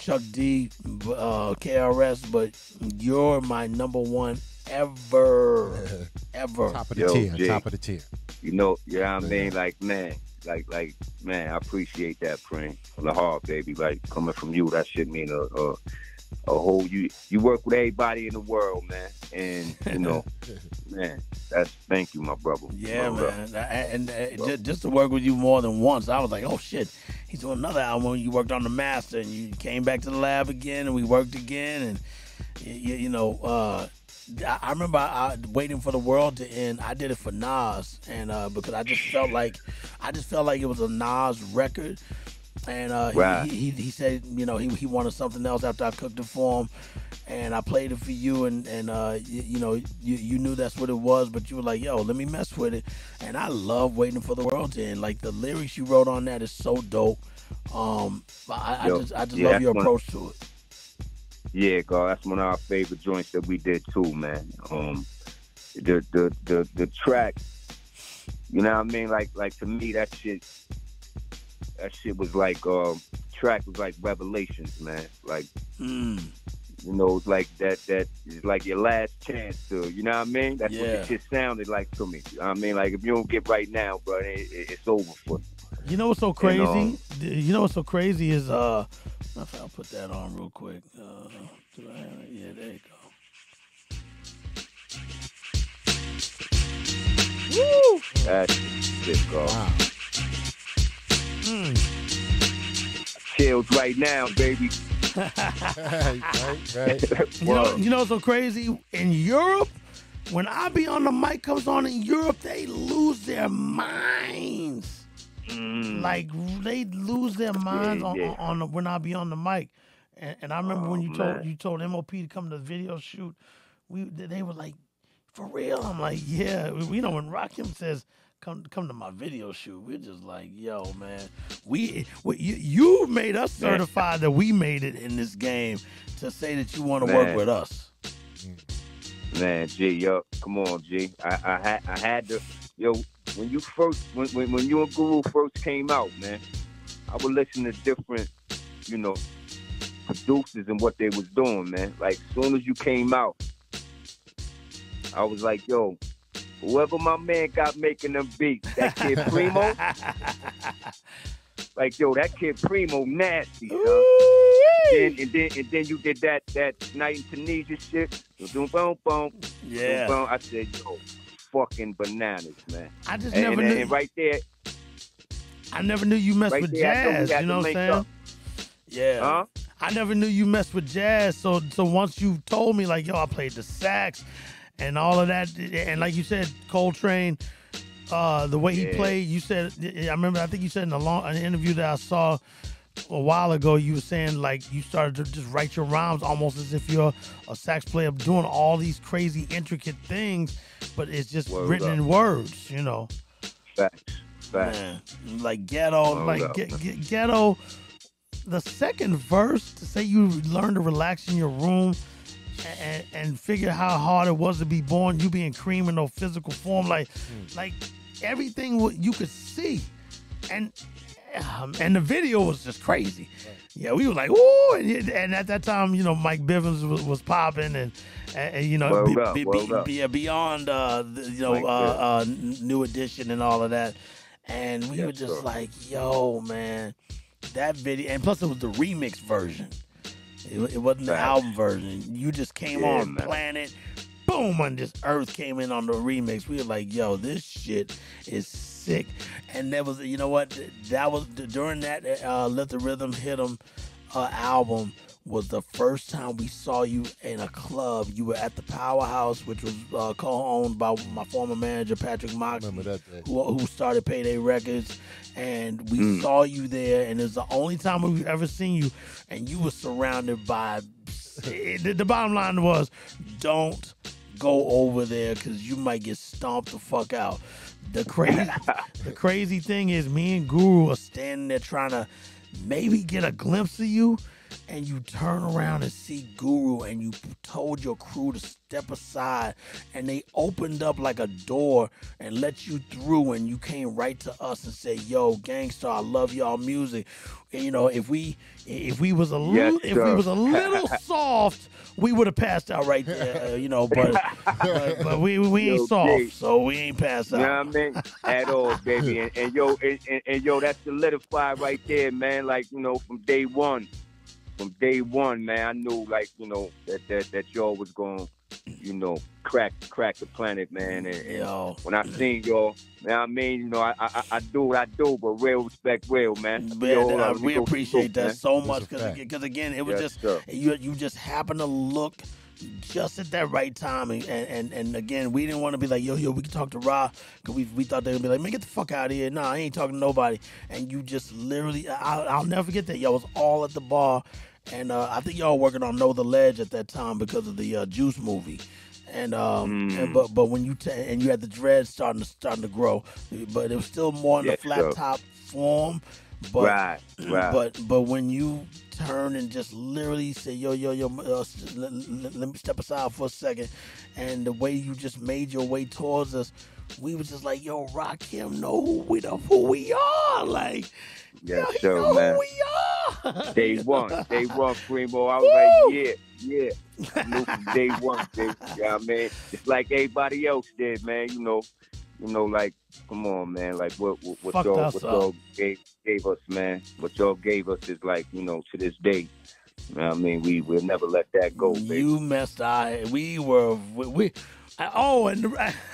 Chuck D, uh, K R S, but you're my number one ever, ever. Top of the Yo, tier. Jay. Top of the tier. You know, yeah, I mean, like, man, like, like, man, I appreciate that, Pring, from the heart, baby. Like, coming from you, that shit mean a, a, a whole. You, you work with everybody in the world, man, and you know, man, that's thank you, my brother. Yeah, my man, brother. and, and uh, just, just to work with you more than once, I was like, oh shit, he's doing another album. You worked on the master, and you came back to the lab again, and we worked again, and you, you know. uh I I remember I, I, waiting for the world to end. I did it for Nas, and uh, because I just felt like, I just felt like it was a Nas record, and uh, Right. he, he he said, you know, he he wanted something else after I cooked it for him, and I played it for you, and and uh, you, you know, you you knew that's what it was, but you were like, yo, let me mess with it, and I love Waiting for the World to End. Like the lyrics you wrote on that is so dope. Um, I, I Yo, just I just yeah, love your that's one- approach to it. Yeah, God, that's one of our favorite joints that we did too, man. Um, the the the the track, you know what I mean? Like like to me, that shit, that shit was like um, track was like revelations, man. Like Mm. you know, it's like that that is like your last chance to, you know what I mean? That's what Yeah. the shit sounded like to me. You know what I mean, like if you don't get right now, bro, it, it, it's over for you. You know what's so crazy? um, you know what's so crazy is uh, I'll put that on real quick. Uh, do I have it? Yeah, there you go. Woo! That's shit, God. Wow. Chills right now, baby. right, right, right. You know, Word. you know what's so crazy? In Europe, when I be on the mic comes on in Europe, they lose their minds. Mm. Like they lose their minds Yeah, on, yeah. on, on the, when I be on the mic. And, and I remember when Oh, you told man. you told M O P to come to the video shoot, we they were like, for real? I'm like, yeah. We, you know when Rakim says come come to my video shoot, we're just like, yo, man, we, we you, you made us Man. certified that we made it in this game to say that you want to work Man. with us. Man, G, yo, come on, G. I, I had, I had to, yo. When you first, when, when, when you and Guru first came out, man, I would listen to different, you know, producers and what they was doing, man. Like, soon as you came out, I was like, yo, whoever my man got making them beats, that kid Primo, like, yo, that kid Primo nasty, son. Then, and then and then you did that that night in Tunisia shit. Boom, boom, boom. Yeah. Boom, boom. I said, yo, fucking bananas, man. I just And, never and, knew. and right there, I never knew you messed right with there, I know we jazz. had You to know what I'm link saying? up. Yeah. Huh? I never knew you messed with jazz. So so once you told me like, yo, I played the sax and all of that, and like you said, Coltrane, uh, the way he Yeah. played, you said, I remember, I think you said in a long an interview that I saw a while ago, you were saying like you started to just write your rhymes almost as if you're a sax player doing all these crazy intricate things, but it's just Word written up. in words, you know. Facts. Facts. Man, like ghetto, Word like up, get, man. get, ghetto. The second verse to say you learned to relax in your room and, and figure how hard it was to be born, you being cream in no physical form, like, like everything what you could see, and um, and the video was just crazy. Yeah, we were like, ooh, and, and at that time, you know, Mike Bivens was, was popping, and, and, and, you know, Word be, up, be, word be, up. be- beyond, uh, the, you know, Mike uh, uh, New Edition and all of that, and we Yes, were just sir. like, yo, man, that video, and plus it was the remix version. It, it wasn't the Facts. album version. You just came Yeah, on man. Planet, boom, and this Earth came in on the remix. We were like, yo, this shit is sick. And that was, you know what, that was, during that uh, Let the Rhythm Hit 'Em uh, album was the first time we saw you in a club. You were at the Powerhouse, which was uh, co-owned by my former manager, Patrick Mox, Remember that day. who, who started Payday Records, and we Mm. saw you there, and it's the only time we've ever seen you, and you were surrounded by, the, the bottom line was, don't go over there, because you might get stomped the fuck out. The crazy, the crazy thing is, me and Guru are standing there trying to maybe get a glimpse of you, and you turn around and see Guru, and you told your crew to step aside, and they opened up like a door and let you through, and you came right to us and said, "Yo, Gangstar, I love y'all music." And, you know, if we if we was a Yes, little if we sir. was a little soft, we would have passed out right there. Uh, you know, but but, but we we ain't Yo, soft, Jay. so we ain't passed You know out. what I mean? At all, baby. And, and yo, and, and, and yo, that's solidified right there, man. Like, you know, from day one, from day one, man, I knew, like, you know, that that, that y'all was going, you know, crack crack the planet, man. And, and Yo. when I seen y'all, man, I mean, you know, I, I I do what I do, but real respect, real, man. Man, Yo, uh, uh, let me we go appreciate through, that man. so That's much a because fact. again, it was Yes, just sir. you you just happened to look just at that right time, and and, and again, we didn't want to be like, yo yo, we can talk to Ra, because we we thought they would be like, man, get the fuck out of here. Nah, I ain't talking to nobody. And you just literally, I, I'll never forget that. Y'all was all at the bar, and uh, I think y'all were working on Know the Ledge at that time because of the uh, Juice movie. And um, Mm. and, but but when you ta and you had the dreads starting to starting to grow, but it was still more in Yes, the flat sir. top form. But Right, right. but but when you turn and just literally say, yo yo yo, uh, let, let, let me step aside for a second, and the way you just made your way towards us, we was just like, yo, Rakim know who we the who we are, like. Yes, yo, he sir, know man. who we are. Day one, day one, Primo. I was Woo! like, yeah, yeah. I knew from day one, baby. You know what I mean? Just like everybody else did, man. You know, you know, like, come on, man. Like, what, what, what Fucked y'all, us what up. y'all gave, gave us, man. What y'all gave us is like, you know, to this day. You know what I mean? We will never let that go, baby. You messed I. We were we. we I, oh, and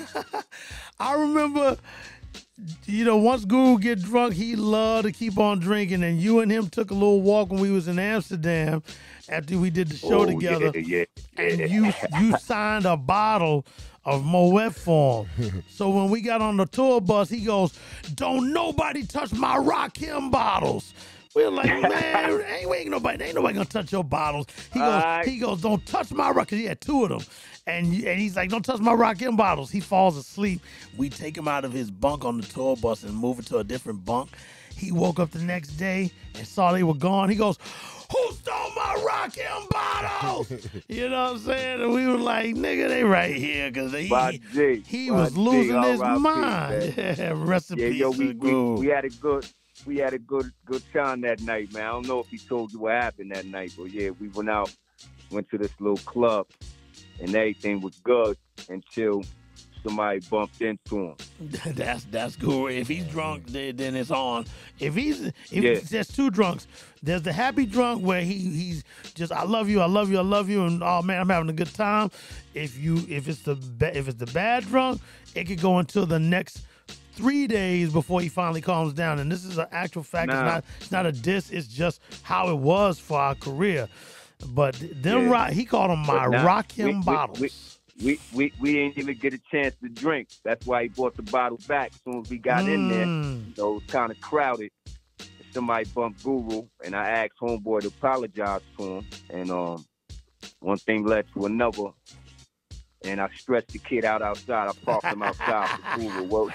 I remember. You know, once Guru get drunk, he loved to keep on drinking. And you and him took a little walk when we was in Amsterdam after we did the show Oh, together. yeah, yeah, And yeah. you you signed a bottle of Moet for him. So when we got on the tour bus, he goes, "Don't nobody touch my Rakim bottles." We're like, man, ain't, ain't nobody, ain't nobody gonna touch your bottles. He goes, Alright. he goes, "Don't touch my rock," because he had two of them. And, and he's like, "Don't touch my Rakim bottles." He falls asleep. We take him out of his bunk on the tour bus and move it to a different bunk. He woke up the next day and saw they were gone. He goes, "Who stole my Rakim bottles?" You know what I'm saying? And we were like, "Nigga, they right here," because he, Y G, he Y was G, losing his R I P, mind. man. Yeah, rest in Yeah, peace yo, to we, we, Guru. we had a good we had a good good time that night, man. I don't know if he told you what happened that night, but yeah, we went out, went to this little club, and everything was good until somebody bumped into him. That's that's Guru. If he's drunk, then, then it's on. If he's if Yeah. there's two drunks, there's the happy drunk where he he's just I love you, I love you, I love you, and oh man, I'm having a good time. If you if it's the ba- if it's the bad drunk, it could go until the next three days before he finally calms down. And this is an actual fact. Nah. It's not it's not a diss. It's just how it was for our career. But them Yeah. rock, he called them my But nah, Rakim we- we- bottles. we- We, we we didn't even get a chance to drink. That's why he brought the bottle back. As soon as we got in there, Mm. you know, it was kind of crowded. Somebody bumped Guru, and I asked Homeboy to apologize to him. And um, one thing led to another. And I stretched the kid out outside. I parked him outside for Guru. Well,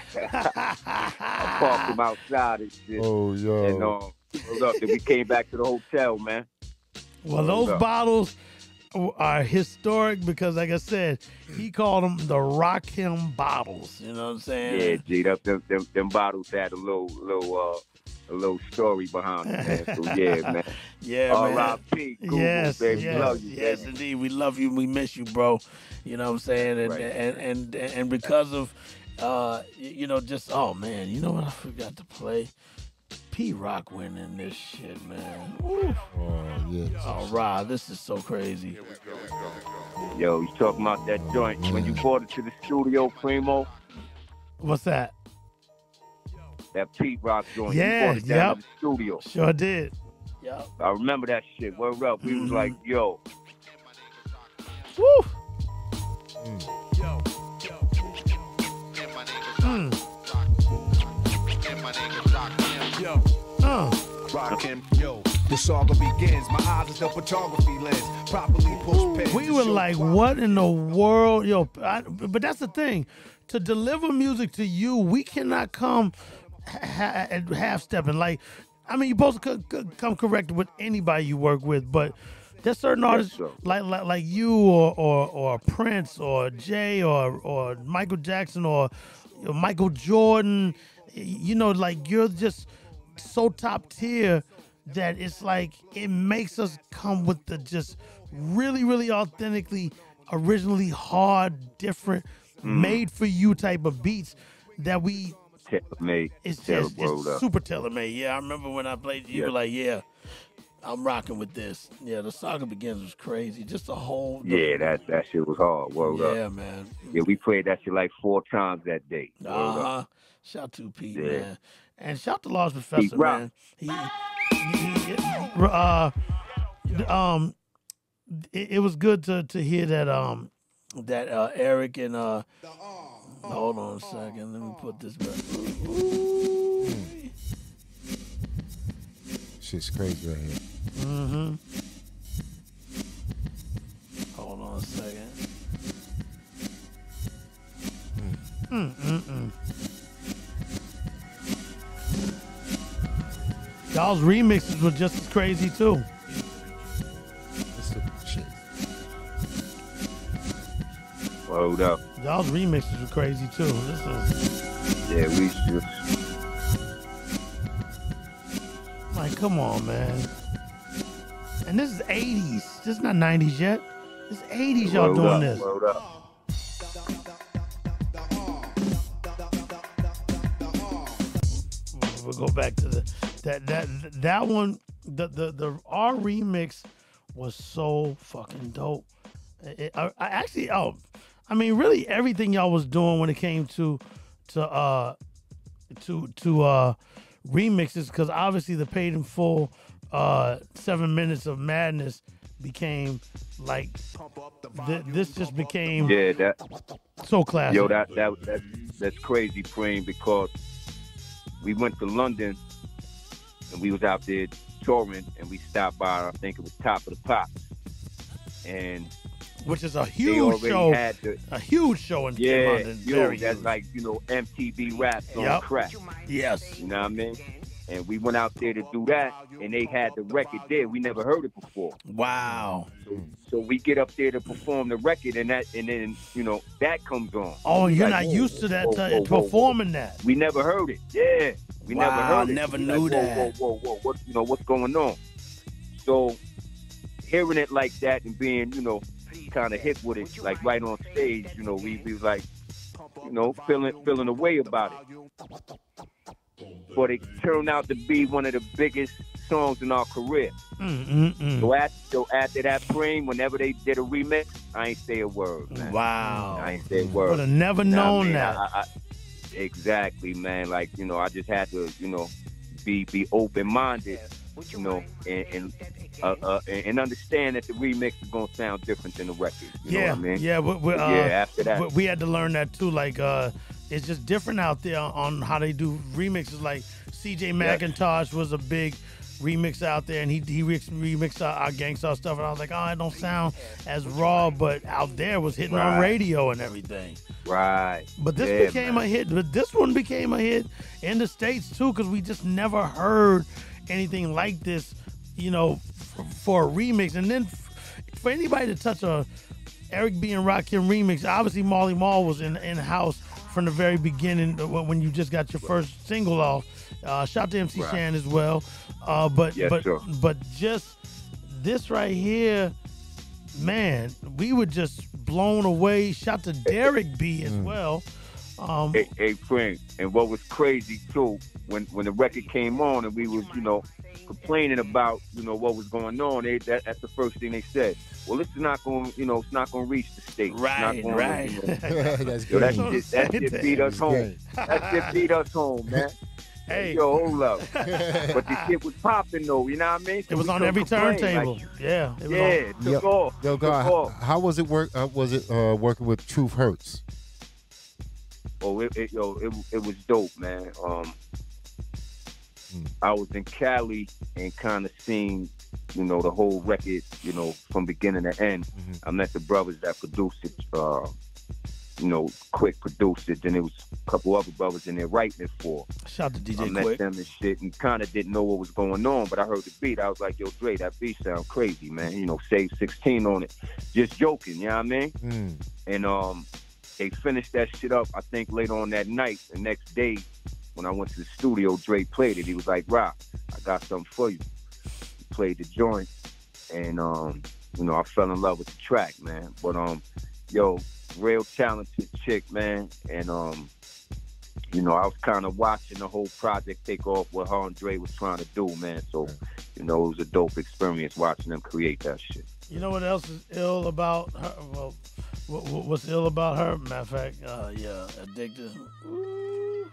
I parked him outside and shit. Oh, yo. And um, hold up, then we came back to the hotel, man. Well, Hold those up. bottles are historic because, like I said, he called them the Rakim bottles. You know what I'm saying? Yeah, G, them, them, them, them bottles had a little, little, uh, a little story behind them, man. So yeah, man. Yeah, R man. I P Google, Yes, baby. yes, Love you, yes, baby. indeed. We love you. We miss you, bro. You know what I'm saying? And Right. and, and and because of, uh, y- you know, just oh man, you know what I forgot to play? P Rock winning this shit, man. Woo. Oh, yeah. All right, this is so crazy. Yo, you talking about that joint when you brought it to the studio, Primo? What's that? That Pete Rock joint. Yeah, you brought it down yep. to the studio. Sure did. Yep. I remember that shit. Word up. We was Mhm. like, yo, Woo. Mm. Mm. Yo, Uh. Rakim, yo. The saga begins. My eyes is the photography lens. Properly post pen. We were like, what in the world? Yo, I, but that's the thing. To deliver music to you, we cannot come ha- ha- half stepping. Like, I mean, you're supposed to c- c- come correct with anybody you work with, but there's certain artists sir. like, like like you or, or or Prince or Jay or or Michael Jackson or you know, Michael Jordan. You know, like you're just so top tier that it's like it makes us come with the just really, really authentically, originally hard, different, made for you type of beats that we. Tailor-made. It's Tailor- just rolled it's up. super tailor made. Yeah, I remember when I played. You Yeah. were like, "Yeah, I'm rocking with this." Yeah, the Saga Begins was crazy. Just a whole. The, Yeah, that that shit was hard. Word yeah, up. man. Yeah, we played that shit like four times that day. Word Uh up. huh. Shout to Pete, Yeah. man, and shout to Lost Professor, Rock. man. He, he, he uh, um, it, it was good to to hear that um that uh Eric and uh. Hold on a second. Let me put this back. Ooh. Shit's crazy right here. Mm-hmm. Hold on a second. Mm-mm-mm. Y'all's remixes were just as crazy too. That's the shit. Word up. Y'all's remixes were crazy too. This is Yeah, we just like, come on, man. And this is eighties. This is not nineties yet. It's eighties y'all word doing up, this. Word up. We'll go back to the that that that one. The the the our remix was so fucking dope. It- I, I actually oh, I mean really everything y'all was doing when it came to to uh to to uh remixes, because obviously the paid in full uh seven minutes of madness became like th- this just became Yeah, that so classic. yo, that that that that's crazy, Preem, because we went to London and we was out there touring and we stopped by, I think it was Top of the Pops, and which is a they huge already show, had the a huge show in yeah, London. yo, Very that's huge. like, you know, M T V Raps on Yep. crack. Yes. You know what I mean? And we went out there to do that, and they had the record there. We never heard it before. Wow. So, so we get up there to perform the record, and that, and then you know that comes on. Oh, We you're like, not whoa, used to that whoa, to whoa, whoa, performing that. We never heard it. Yeah, we never Wow, heard it. never We knew like, whoa, that. Whoa, whoa, whoa, what you know? What's going on? So hearing it like that and being, you know, kind of hit with it, like right on stage, you know, we we was like, you know, feeling feeling a way about it. But it turned out to be one of the biggest songs in our career. Mm-mm-mm. So after, so after that frame, whenever they did a remix, I ain't say a word, man. Wow. I ain't say a word. Would have never You know what I known mean? that. I, I, exactly, man. Like, you know, I just had to, you know, be be open minded, you know, and and, uh, uh, and understand that the remix is gonna sound different than the record. You yeah, know what I mean? yeah, we, we, uh, yeah. After that, we, we had to learn that too. Like, uh, it's just different out there on how they do remixes. Like C J McIntosh was a big remix out there, and he he remixed, remixed our, our Gangstar stuff, and I was like, oh, it don't sound as raw, but out there was hitting on Right. radio and everything. right. But this Yeah, became man. a hit. But this one became a hit in the States too, because we just never heard anything like this, you know, f- for a remix. And then f- for anybody to touch a Eric B and Rakim remix, obviously Marley Marl was in in house from the very beginning uh, when when you just got your first single off. Uh, shout to M C Right. Shan as well. Uh, but Yes, but sir. but just this right here, man, we were just blown away. Shout to Derek B as well. Um, Hey, hey, Frank, and what was crazy too, when when the record came on and we was, you know, complaining about, you know, what was going on, they, that, that's the first thing they said. Well, this is not going, you know, it's not going to reach the state. It's not right, gonna, right. you know, That's yo, that good. shit, that shit beat us home. Great. That shit beat us home, man. Hey. Yo, hold up. But the shit was popping though, you know what I mean? So It was we on couldn't every complain, turntable. like, yeah, it was yeah, on. it took Yo- off. Yo, took God, how, off. how was it work? Uh, was it uh, working with Truth Hurts? Oh, it, it, yo, it, it was dope, man. Um, Hmm. I was in Cali and kind of seen, you know, the whole record, you know, from beginning to end. Mhm. I met the brothers that produced it, uh, you know, Quick produced it. Then there was a couple other brothers in there writing it for. Shout out to D J I met Quick. them and shit, and kind of didn't know what was going on, but I heard the beat. I was like, yo, Dre, that beat sound crazy, man. You know, Save sixteen on it. Just joking, you know what I mean? Mm. And um, they finished that shit up, I think, later on that night. The next day, when I went to the studio, Dre played it. He was like, Rock, I got something for you. He played the joint, and, um, you know, I fell in love with the track, man. But, um, yo, real talented chick, man. And, um, you know, I was kind of watching the whole project take off, what her and Dre was trying to do, man. So, you know, it was a dope experience watching them create that shit. You know what else is ill about her? Well, what, what- what's ill about her? Matter of fact, uh, yeah, Addicted. Ooh.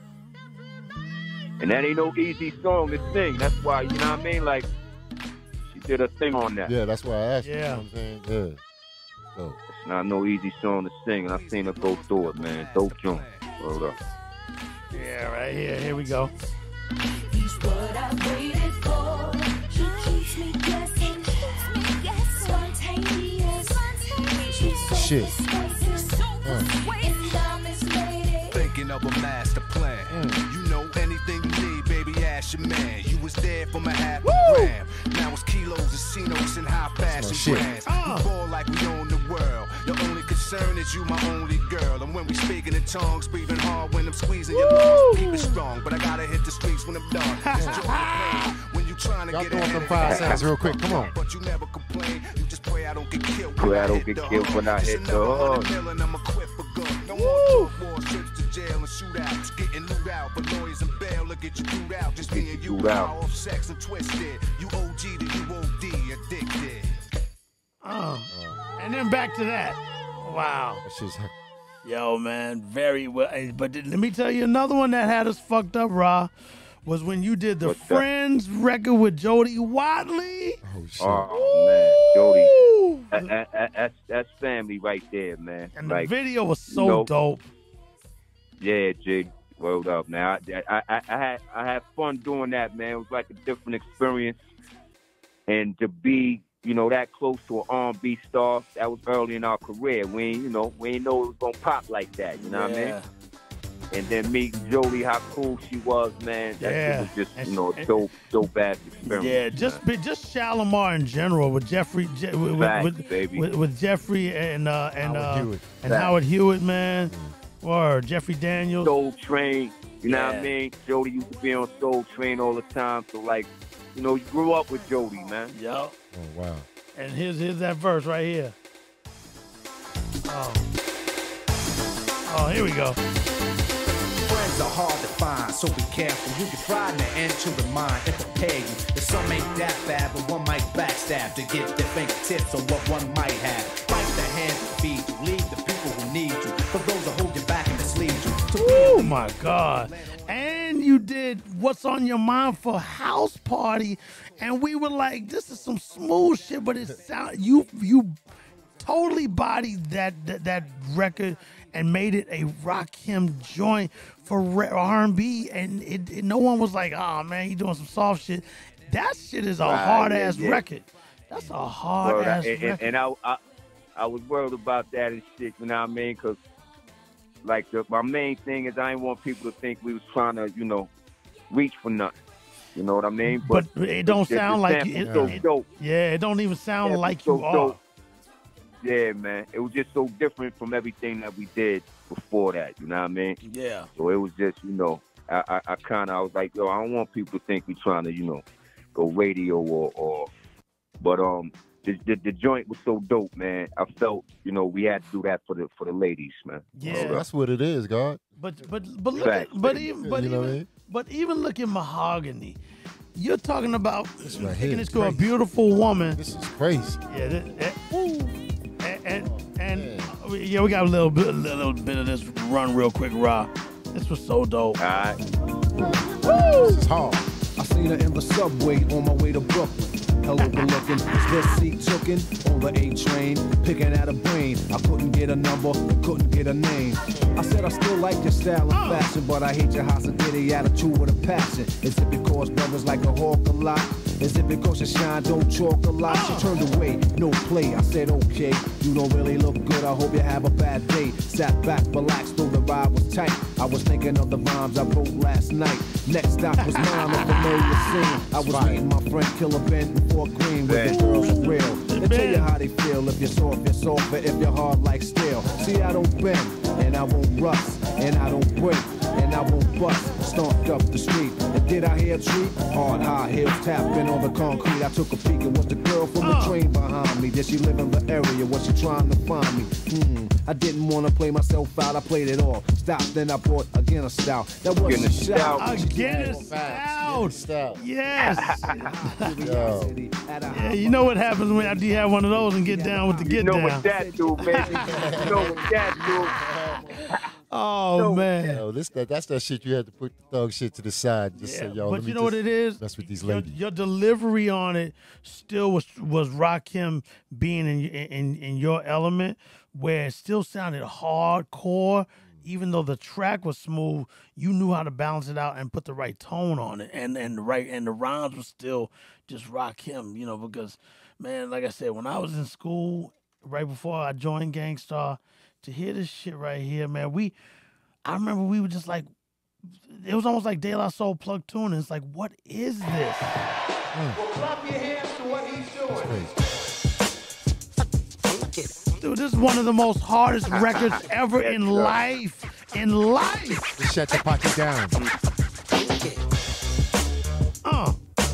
And that ain't no easy song to sing. That's why, you know what I mean? Like, she did a thing on that. Yeah, that's why I asked you. Yeah. You know what I'm saying? Yeah. So, It's not no easy song to sing, and I seen her go through it, man. Dope joint. Hold up. Yeah, right here. Here we go. He's what I waited for. He keeps me guessing, spontaneous. Shit. Thinking of a master plan. You know anything you need, baby, ask your man. You was there for my half a gram. Now it's kilos and cinos and high fashion shit. brands. We ball like we own the world. The only concern is you, my only girl. And when we speaking in tongues, breathing hard when I'm squeezing your lungs. Keep it strong, but I gotta hit the streets when I'm done. It's joy and pain when you trying to Y'all get throwing ahead them of five the sounds game. real quick. Come on. But you never complain. You just pray I don't get killed. Pray when I don't hit get the killed hood. when I It's hit the another hood. hundred mil and I'm equipped for good. No more drug wars, trips to jail and shootouts. Getting loot out, but lawyers and bail will get you through out. Just Get being you you, through out. power of sex and twisted. You O G to you O D, addicted. Uh, and then back to that. Wow. that shit's Yo, man, very well. Hey, but th- let me tell you another one that had us fucked up, Ra, was when you did the What's that? Friends record with Jody Watley. oh shit. Oh, man. Jody. Woo! That, that, that, that's, that's family right there, man. And the Like, video was so know- dope. yeah, Jig. Word up, man. I, I, I, I had I had fun doing that, man. It was like a different experience. And to be, you know, that close to an R and B star, that was early in our career. We ain't, you know, we ain't know it was gonna pop like that. You know what I mean? Yeah. And then meet Jodie, how cool she was, man. That Yeah. shit was just, And you know, she- a dope, dope ass experience. Yeah, just man. be- just Shalimar in general with Jeffrey, Je- with, Facts, with, baby. with, with Jeffrey and uh, and Howard uh, Hewitt. and Facts. Howard Hewitt, man, or Jeffrey Daniels. Soul Train, you know what Yeah. I mean? Jodie used to be on Soul Train all the time. So, like, you know, you grew up with Jodie, man. Yup. Oh wow. And here's here's that verse right here. Oh, oh, here we go. Friends are hard to find, so be careful. You can try to enter the mind and prepare you. That some ain't that bad, but one might backstab to get their fingertips on what one might have. Fight the hand that feeds you, leave the people who need you. For those who hold you back and mislead you. To Oh my God. And you did What's on Your Mind for House Party. And we were like, this is some smooth shit, but it sound you you totally bodied that that, that record and made it a Rakim joint for R and B. And it, it, no one was like, oh man, you doing some soft shit. That shit is a Right, hard yeah, ass yeah. record. That's a hard Word, ass and, record. and, and I, I, I was worried about that and shit, you know what I mean? Because, like, the, my main thing is I didn't want people to think we was trying to, you know, reach for nothing. You know what I mean? But it don't the- the sound like sample's it- so it- dope. yeah, it don't even sound Yeah, like so you are. dope. Yeah, man. It was just so different from everything that we did before that. You know what I mean? Yeah. So it was just, you know, I, I, I kind of, I was like, yo, I don't want people to think we trying to, you know, go radio or, or but um, the, the the joint was so dope, man. I felt, you know, we had to do that for the for the ladies, man. Yeah. So that's what it is, God. But but but look Facts, at, but baby. even but You know what I even mean? but even look at Mahogany. You're talking about This right taking here this is to a crazy. beautiful woman. This is crazy. Yeah, that, that, and and, and uh, yeah, we got a little bit a little bit of this run real quick, Raw. This was so dope. All right. This is hard. I seen her in the subway on my way to Brooklyn. Hello, good looking. This seat tookin' on the A train, picking at a brain. I couldn't get a number, couldn't get a name. I said I still like your style and fashion, but I hate your hospitality attitude with a passion. Is it because brothers like a hawk a lot? As if it goes to shine, don't talk a lot. She turned away, no play. I said, okay, you don't really look good. I hope you have a bad day. Sat back, relaxed, though the ride was tight. I was thinking of the rhymes I wrote last night. Next stop was mine, a familiar scene. I was meeting my friend Killer Ben before Green with the girls for real. They tell you how they feel. If you're soft, you're soft, but if you're hard like steel. See, I don't bend, and I won't rust, and I don't break, and I won't bust. Stomped up the street, and did I hear a treat? Hard high heels tapping on the concrete. I took a peek and was the girl from the train behind me. Did she live in the area? Was she trying to find me? Hmm, I didn't want to play myself out. I played it all. Stopped, then I brought a Guinness stout. That wasn't a shout. A Guinness stout. Yes. Yo. Yeah, you know what happens when after you have one of those and get down with the get You know down. what that do, baby. You know what that do. Oh No. man. Yo, this that that's that shit you had to put the thug shit to the side. Just Yeah, say, yo, let but me you know what just it is? mess with these Your, ladies. your delivery on it still was was Rakim being in, in in your element, where it still sounded hardcore. Even though the track was smooth, you knew how to balance it out and put the right tone on it, and and the right and the rhymes were still just Rakim, you know. Because man, like I said, when I was in school, right before I joined Gangstar, to hear this shit right here, man, we. I remember we were just like, it was almost like De La Soul plug tune. It's like, what is this? Mm. Well, clap your hands to what he's doing. Dude, this is one of the most hardest records ever in life. In life. Just shut your pocket down. Uh.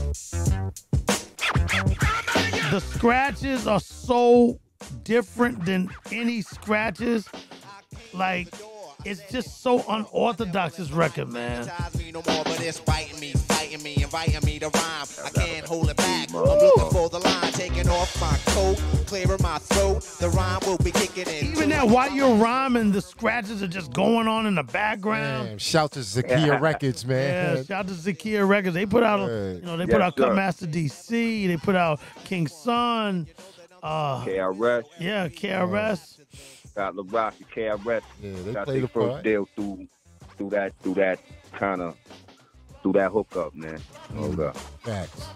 The scratches are so different than any scratches. Like, it's just so unorthodox, this record, man. No more, but it's biting me, fighting me, inviting me to rhyme. I can't hold it back. I'm looking for the line, taking off my coat, clearing my throat. The rhyme will be kicking in. Even that, while you're rhyming, the scratches are just going on in the background. Damn, shout to Zakia Records, man. Yeah, shout out to Zakia Records. They put out, you know, they Yes, put out sir. Cutmaster D C. They put out King Son. Uh, K R S. Yeah, K R S. Got LaRock and K R S. Yeah, they got played their the first part. deal through through that through that kind of through that hookup, man. Hold up. Facts.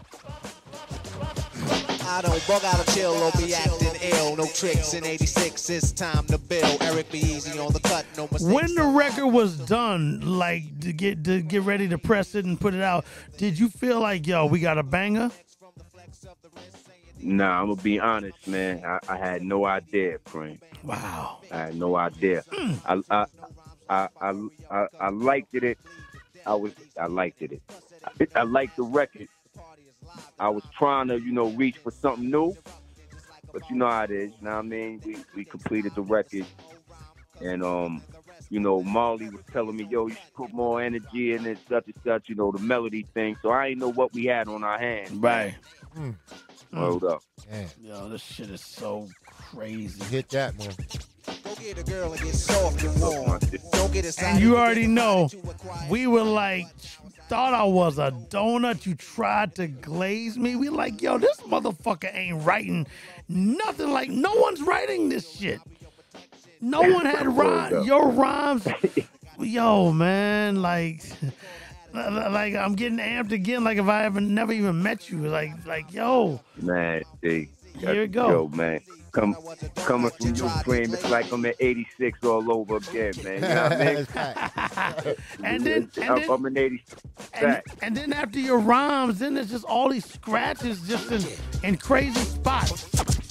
I don't bug out of chill or be acting ill. No tricks in eighty-six. It's time to build. Eric be easy on the cut. No mistakes. When the record was done, like to get to get ready to press it and put it out, did you feel like, yo, we got a banger? Nah, I'm gonna be honest, man. I, I had no idea, Frank. Wow. I had no idea. I, I I I I I liked it. I was I liked it. I, I liked the record. I was trying to, you know, reach for something new, but you know how it is. You know what I mean? We we completed the record, and um, you know, Marley was telling me, yo, you should put more energy in it, such and such. You know, the melody thing. So I didn't know what we had on our hands. Right. Mm. Hold up. Damn. Yo, this shit is so crazy. Hit that, man. Go get a girl and get soft and warm. Don't get excited. And you already know, we were like, thought I was a donut. You tried to glaze me. We like, yo, this motherfucker ain't writing nothing. Like, no one's writing this shit. No one had rhymes. Your rhymes, yo, man, like, like I'm getting amped again. Like if I haven't never even met you. Like, like, yo, Man, see. Here it go. Yo, man. Come, coming from you, Cream, it's like I'm at eighty-six all over again, man. You know what I mean? and then, and I'm, then, I'm an eighty-six. and, and then after your rhymes, then there's just all these scratches just in, in crazy spots.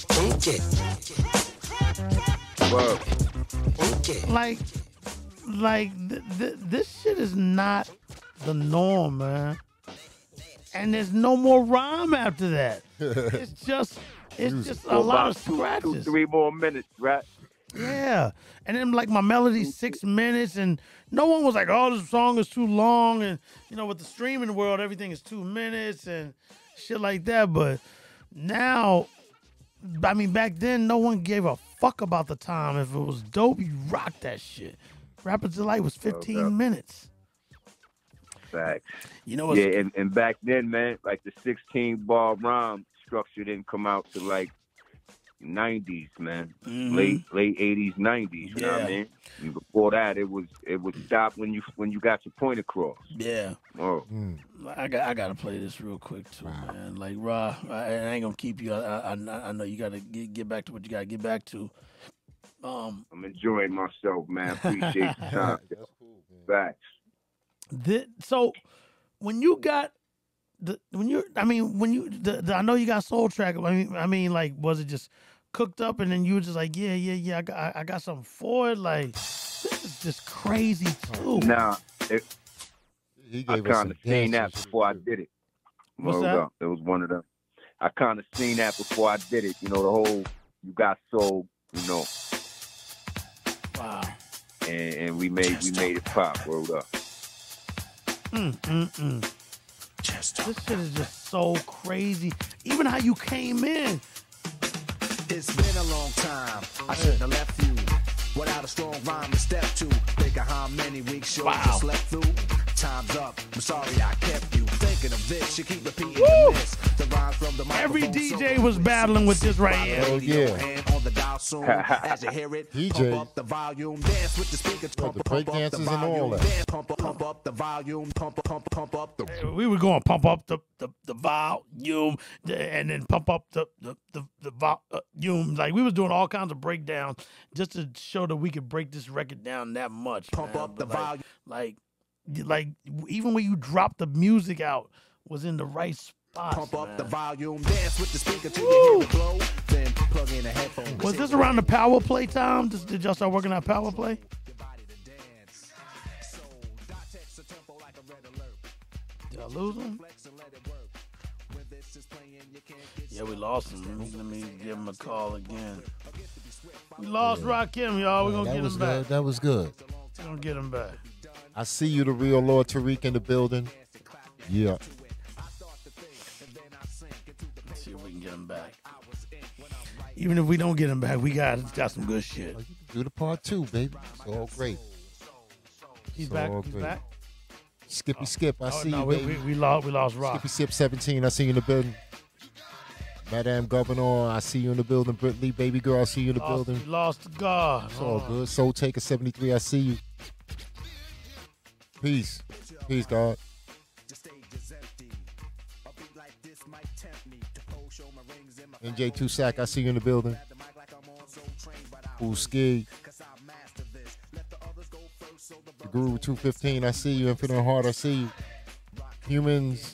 Whoa. Like, like th- th- this shit is not the norm, man. And there's no more rhyme after that. It's just, it's just a For lot about of two, scratches. two, three more minutes, right? Yeah. And then like my melody's six minutes and no one was like, oh, this song is too long. And, you know, with the streaming world, everything is two minutes and shit like that. But now, I mean, back then, no one gave a fuck about the time. If it was dope, you rocked that shit. Rapper's Delight was fifteen Okay. minutes. Facts. You know what's Yeah, and, and back then, man, like the sixteen bar rhyme structure didn't come out to like nineties, man. Mhm. Late late eighties, nineties. You know what I Yeah. mean? And before that, it was it would stop when you when you got your point across. Yeah. Oh, I got I gotta play this real quick too, man. Like Ra, I, I ain't gonna keep you. I I, I know you gotta get, get back to what you gotta get back to. Um, I'm enjoying myself, man. Appreciate the time. Facts. Thi- so when you got the when you I mean when you the, the I know you got Soul Track. I mean I mean like was it just cooked up and then you were just like yeah yeah yeah I got I, I got something for it, like this is just crazy too. Now, it, He I gave us kind some of seen that dances. before I did it. What's Hold that? up. It was one of them. I kind of seen that before I did it. You know, the whole you got soul, you know, Wow. and, and we made we made it pop. Word up. Mm, mm, mm. This shit is just so crazy. Even how you came in. It's been a long time. I shouldn't have left you without a strong rhyme to step to. Think of how many weeks shows Wow. you slept through. Time's up. I'm sorry I kept you thinking of this. You keep repeating the miss. The rhymes from the Every microphone D so J was battling with this right here. Hell yeah. hand on the dial soon. As you hear it, D J. pump up the volume. Dance with the speakers. Yeah, Pump, the pump up the breakdances and all volume. that. Dance, pump, up, pump up the volume. Pump, up, pump, pump up the. We were going pump up the the, the volume and then pump up the the the, the volume. Like we was doing all kinds of breakdowns just to show that we could break this record down that much. Pump man. up the But like, volume. Like like even when you drop the music out was in the right spot. Pump up man. the volume. Dance with the speaker till you hear the blow. Then plug in the headphones. Was this around the power play time? Did did y'all start working on power play? Did I lose him? Yeah, we lost him. Let me, let me give him a call again. We lost Rakim, y'all. We're Yeah, gonna that get was him back. good. That was good. We're gonna get him back. I see you, the real Lord Tariq, in the building. Yeah. Let's see if we can get him back. Even if we don't get him back, we got got some good shit. Do the part two, baby. It's all great. He's It's back. all He's great. back. Skippy Skip, I Oh, see no, you, we, baby. we, we lost. We lost Rock. Skippy Skip seventeen, I see you in the building. Madame Governor, I see you in the building. Brittany, baby girl, I see you in the Lost, building. we lost to God. It's all Oh. good. Soul Taker seventy-three, I see you. Peace. Peace, God. N J two Sack, I see you in the building. Ski. The Guru two fifteen, I see you. Infinite Heart, I see you. Humans.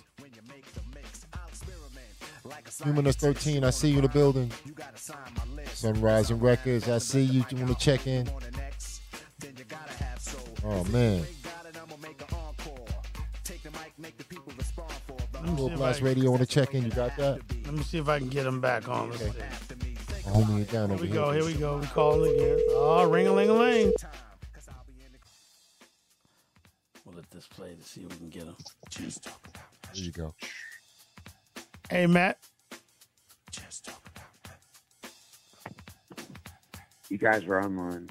Humanist thirteen, I see you in the building. Sunrise and Records, I see you. You want to check in? Oh, man. Let me see Full if I Blast can- Radio want to check in. You got that? Let me see if I can get him back on. Let's see. I'm holding it down Here over we here. go. Here we go. We call it again. Oh, ring a ling a ling. We'll let this play to see if we can get him. There you go. Hey, Matt. You guys are online.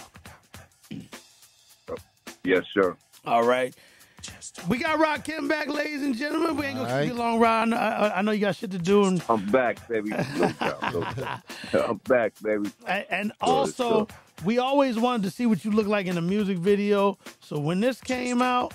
Yes, sir. All right. We got Rakim back, ladies and gentlemen. We ain't gonna All keep you right. long, Rod. I, I, I know you got shit to do, and I'm back, baby. No doubt, no doubt. I'm back, baby. and, and Good, also good. we always wanted to see what you look like in a music video. So when this came out,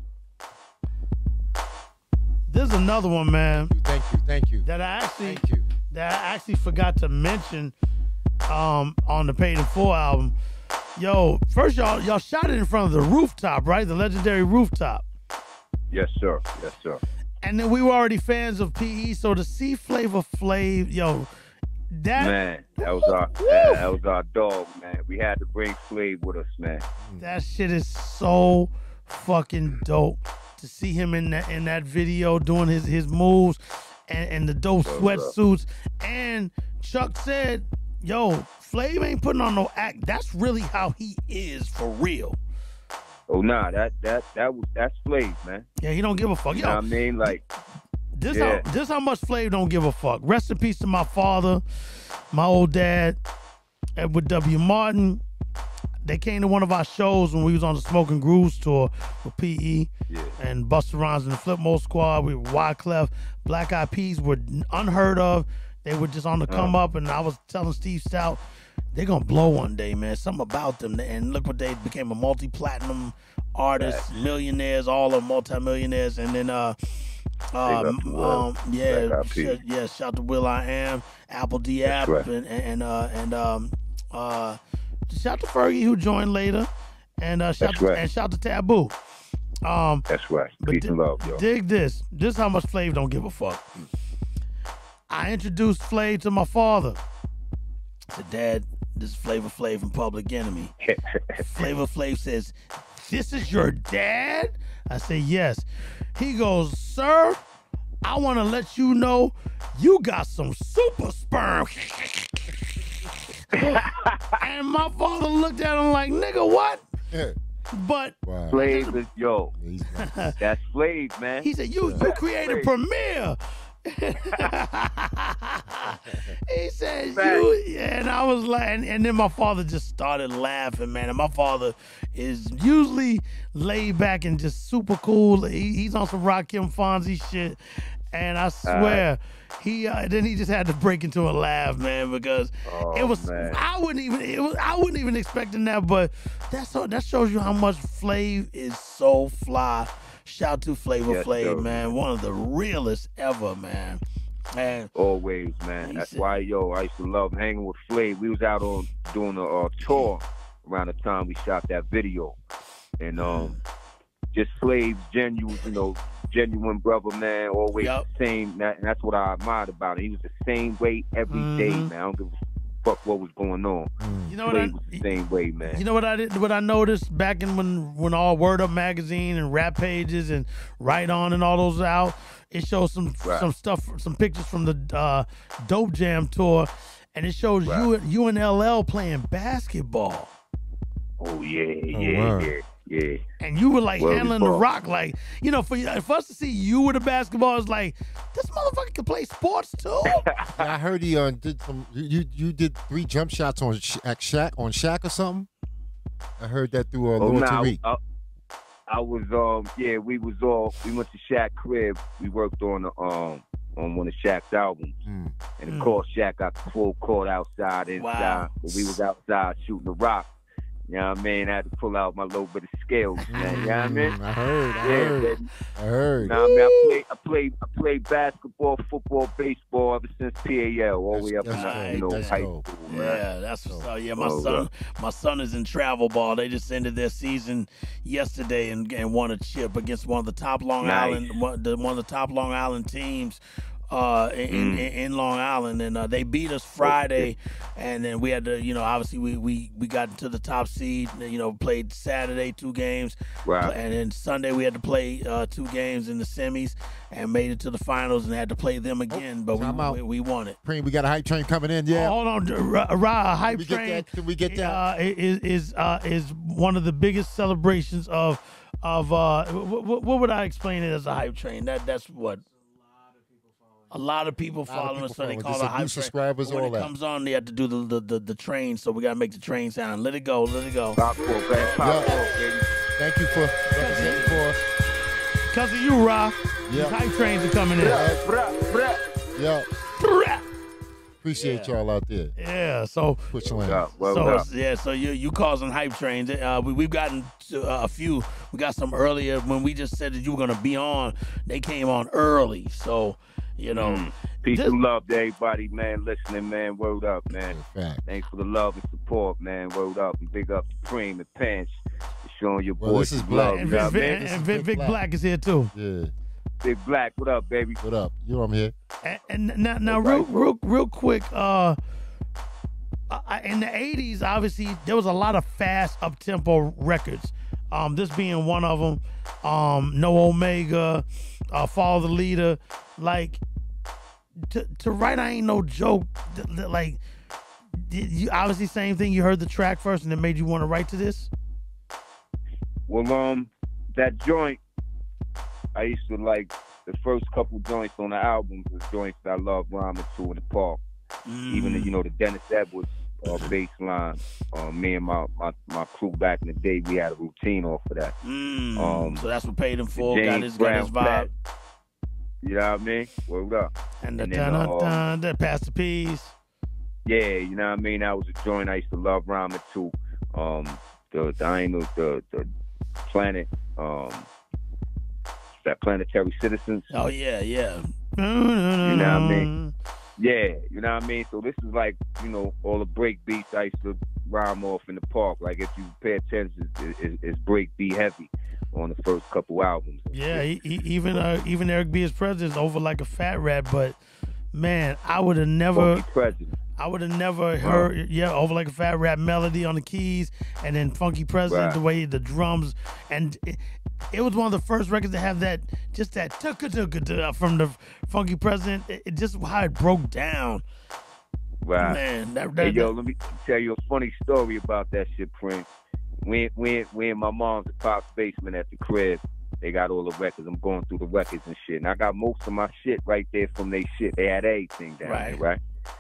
there's another one, man, Thank you. Thank you. that I actually Thank you. that I actually forgot to mention um, on the Paid in Full album. Yo, first y'all y'all shot it in front of the rooftop, right? The legendary rooftop. Yes, sir. Yes, sir. And then we were already fans of P E, so to see Flavor Flav, yo, that Man, that was our that, that was our dog, man. We had to bring Flav with us, man. that shit is so fucking dope. To see him in that in that video doing his his moves and, and the dope sweatsuits. And Chuck said, yo, Flav ain't putting on no act. That's really how he is for real. Oh nah, that that that was that's Flav, man. Yeah, he don't give a fuck. You know Yo, what I mean? Like, This Yeah. how this how much Flav don't give a fuck. Rest in peace to my father, my old dad, Edward W. Martin. They came to one of our shows when we was on the Smoking Grooves tour with P E yeah. and Busta Rhymes and the Flip Mode Squad. We were Wyclef. Black Eyed Peas were unheard of. They were just on the come up, and I was telling Steve Stout, they're gonna blow one day, man. Something about them, and look what they became, a multi-platinum artist, millionaires, all are multi-millionaires, and then uh, um, um yeah, sh- yeah, shout to Will I Am, Apple D App, right. and and uh, and um uh, shout to Fergie who joined later, and uh, shout That's to, right. and shout to Taboo. Um, That's right. but Peace di- and love, yo. dig this. This is how much Flav don't give a fuck. I introduced Flav to my father. I said, Dad, this is Flavor Flav from Public Enemy. Flavor Flav says, this is your dad? I say, yes. He goes, sir, I want to let you know you got some super sperm. And my father looked at him like, nigga, what? But Wow. Flav is, yo, He's not- that's Flav, man. he said, you, you created Premiere. He says you, and I was like, and, and then my father just started laughing, man. And my father is usually laid back and just super cool. He, he's on some Rakim Fonzie shit, and I swear, he uh, then he just had to break into a laugh, man, because Oh, it was man. I wouldn't even it was I wouldn't even expecting that, but that's so, that shows you how much Flav is so fly. Shout to Flavor Yes, Flav, sir. man, one of the realest ever, man. And Always, man. That's why, yo, I used to love hanging with Flav. We was out on doing a uh, tour around the time we shot that video, and um, just Flav's genuine, you know, genuine brother, man. Always Yup. the same. That, and that's what I admired about it. He was the same way every day, Mhm. man. I don't give a fuck what was going on. You know what I- Flav was the same way, man. you know what I did? What I noticed back in when when all Word Up magazine and Rap Pages and Right On and all those out, it shows some Right. some stuff, some pictures from the uh, Dope Jam tour, and it shows Right. you you and L L playing basketball, Oh yeah, Oh, yeah, wow. yeah, yeah. and you were like Word handling the ball. rock, like you know, for for us to see you with a basketball is like this motherfucker can play sports too. Yeah, I heard he uh, did some. You you did three jump shots on Sha- at Shaq on Shaq or something. I heard that through uh, Oh, Lord nah, Tariq. I, I was um yeah, we was all we went to Shaq crib. We worked on the um on one of Shaq's albums, Mm. and of Mm. course Shaq got the full court outside inside. Wow. But we was outside shooting the rock. You know what I mean? I had to pull out my little bit of skills, man. You know what I mean? Mm, I heard. I Yeah, heard. baby. I heard. Nah, I mean, I played, I played, I played basketball, football, baseball ever since P A L, all the way up That's- in that's you know dope. high That's school, man. Yeah, that's what's up. Yeah, my Oh, son, yeah. my son is in travel ball. They just ended their season yesterday and, and won a chip against one of the top Long Nice. Island, one, the, one of the top Long Island teams. Uh, in, in, Mm. in Long Island, and uh, they beat us Friday, and then we had to, you know, obviously we we we got into the top seed. You know, played Saturday two games, Right. and then Sunday we had to play uh, two games in the semis, and made it to the finals, and had to play them again, but time we, out. we we won it. Preem, we got a hype train coming in. Yeah. Hold on, Ra, Ra, hype Can we get train. that? Can we get that? Uh, is is uh, is one of the biggest celebrations of of uh, what, what would I explain it as a hype train? That that's what. A lot of people lot of following people us, so they following. call Just it a hype few train. subscribers, But when all it that. comes on, they have to do the the, the, the train, so we gotta make the train sound. Let it go, let it go. Pop off, man. Pop Yeah. off, baby. Thank you for representing for us. Cause of you, Ra. Yeah. These hype trains are coming in. Bruh, bruh, bruh. Yeah. Brah. Appreciate y'all out there. Yeah, so Put your Well land. up, well so up. it's, yeah, so you you causing hype trains. Uh, we we've gotten to, uh, a few. We got some earlier when we just said that you were gonna be on. They came on early, so you know. Mm. Peace This- and love to everybody, man, listening, man. Word up, man. Fact. Thanks for the love and support, man. Word up. And big up to Cream and Pinch for showing your Well, boys this is some Black. love. And You know Vic, what I Vic, mean? and is Vic, Big Vic Black. Black is here too. Yeah. Big Black, what up, baby? What up? You know I'm here. And, and now, now All real, right, bro. real, real quick. Uh, I- in the eighties, obviously, there was a lot of fast up tempo records. Um, this being one of them. Um, No Omega, uh, Follow the Leader. Like to to write, I ain't no joke. th- th- Like, did you obviously same thing. You heard the track first, and it made you want to write to this. Well, um, that joint, I used to like the first couple joints on the albums was joints that I love rhyming to in the park. Even the, you know, the Dennis Edwards uh, bass line. Uh, me and my, my, my crew back in the day, we had a routine off of that. Mm, Um, so that's what paid him for. James Got his got his Brown vibe. Flat. You know what I mean? Word up. And the And then, dun uh, dun dun, the Pastor P's. Yeah, you know what I mean? That was a joint I used to love rhyming too. Um, the, the I ain't know the the planet, um, that Planetary Citizens. Oh yeah, yeah. You know what I mean? Yeah, you know what I mean? So this is like, you know, all the break beats I used to rhyme off in the park. Like if you pay attention, it's, it's, it's break beat heavy on the first couple albums. Yeah, he, he, even uh, even Eric B. as president is over like a fat rat, but man, I would have never. Funky President. I would have never heard, yeah, over like a fat rap melody on the keys, and then Funky President, Right. the way the drums, and it, it was one of the first records to have that, just that tucka tucka from the Funky President. It, it just how it broke down. Right. Man, that, Hey, that, yo, let me tell you a funny story about that shit, Prince. We we we in my mom's and pop's basement at the crib. They got all the records. I'm going through the records and shit. And I got most of my shit right there from they shit. They had everything down Right. there, right?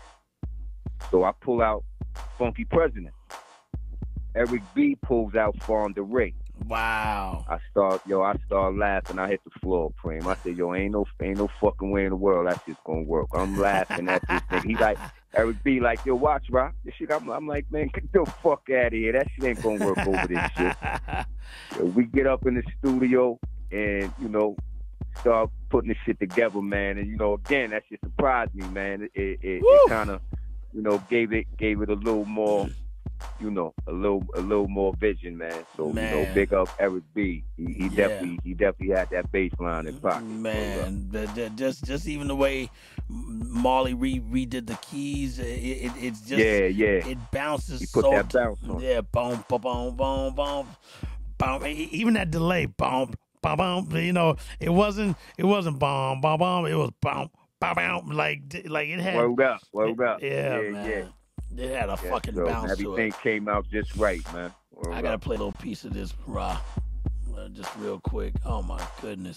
So I pull out Funky President. Eric B pulls out Fonda Ray. Wow. I start, yo, I start laughing. I hit the floor, Prem. I said, yo, ain't no, ain't no fucking way in the world that shit's gonna work. I'm laughing at this thing. He like, Eric B like, yo, watch, Rock. This shit, I'm, I'm like, man, get the fuck out of here. That shit ain't gonna work over this shit. Yo, we get up in the studio and, you know, start putting this shit together, man. And, you know, again, that shit surprised me, man. It, it, it, it kind of, you know, gave it, gave it a little more, you know, a little, a little more vision, man. So, Man. you know, big up Eric B. He, he Yeah. definitely, he definitely had that bass line in pocket. Man, the- the- just just even the way Marley re redid the keys, it, it, it's just Yeah, yeah. it bounces He put so that bounce on it. Yeah, boom, boom, boom, boom, boom, boom. E- Even that delay, boom, boom, boom. You know, it wasn't it wasn't boom, boom, boom. It was boom, boom, boom. Like like it had. Word up, word up. Yeah, yeah, man. yeah. It had a Yeah, fucking so bounce to everything it. came out just right, man. Word I gotta up. play a little piece of this, raw, uh, just real quick. Oh my goodness.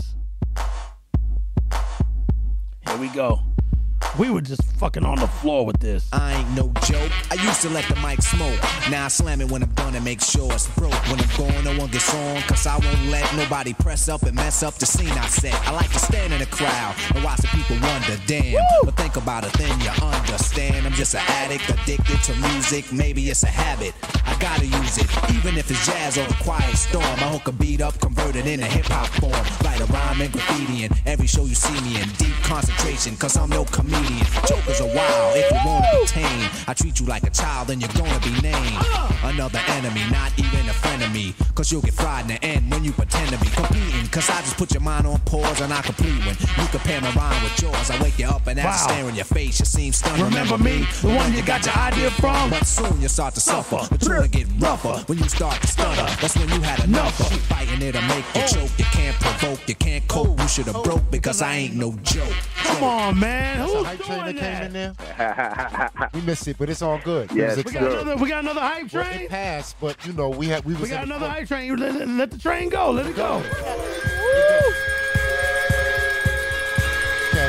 Here we go. We were just fucking on the floor with this. I ain't no joke. I used to let the mic smoke. Now I slam it when I'm done and make sure it's broke. When I'm gone, no one gets on, cause I won't let nobody press up and mess up the scene I set. I like to stand in the crowd and watch the people wonder, damn. But think about it, then you understand. I'm just an addict, addicted to music. Maybe it's a habit. I gotta use it, even if it's jazz or the quiet storm. I hook a beat up, convert it into hip hop form. Write a rhyme and graffiti in every show you see me in. Deep concentration, cause I'm no comedian. Jokers are wild if you wanna be tame. I treat you like a child and you're gonna be named another enemy, not even a friend of me. Cause you'll get fried in the end when you pretend to be competing. Cause I just put your mind on pause and I complete when you compare my rhyme with yours. I wake you up and as I Wow. stare in your face, you seem stunned. Remember me, the one you got your idea from? But soon you start to suffer. The tune get rougher when you start to stutter. That's when you had enough. Keep fighting it'll make you choke. You can't provoke, you can't cope. You should have broke because I ain't no joke. Come on, man. That's a Who's hype train doing that came that? in there. We missed it, but it's all good. It Yes, was We sir. got exciting. another. We got another hype Well, train. it passed, but you know we had we was We got in the another front. hype train. You Let, let, let the train go. Let it go. Okay.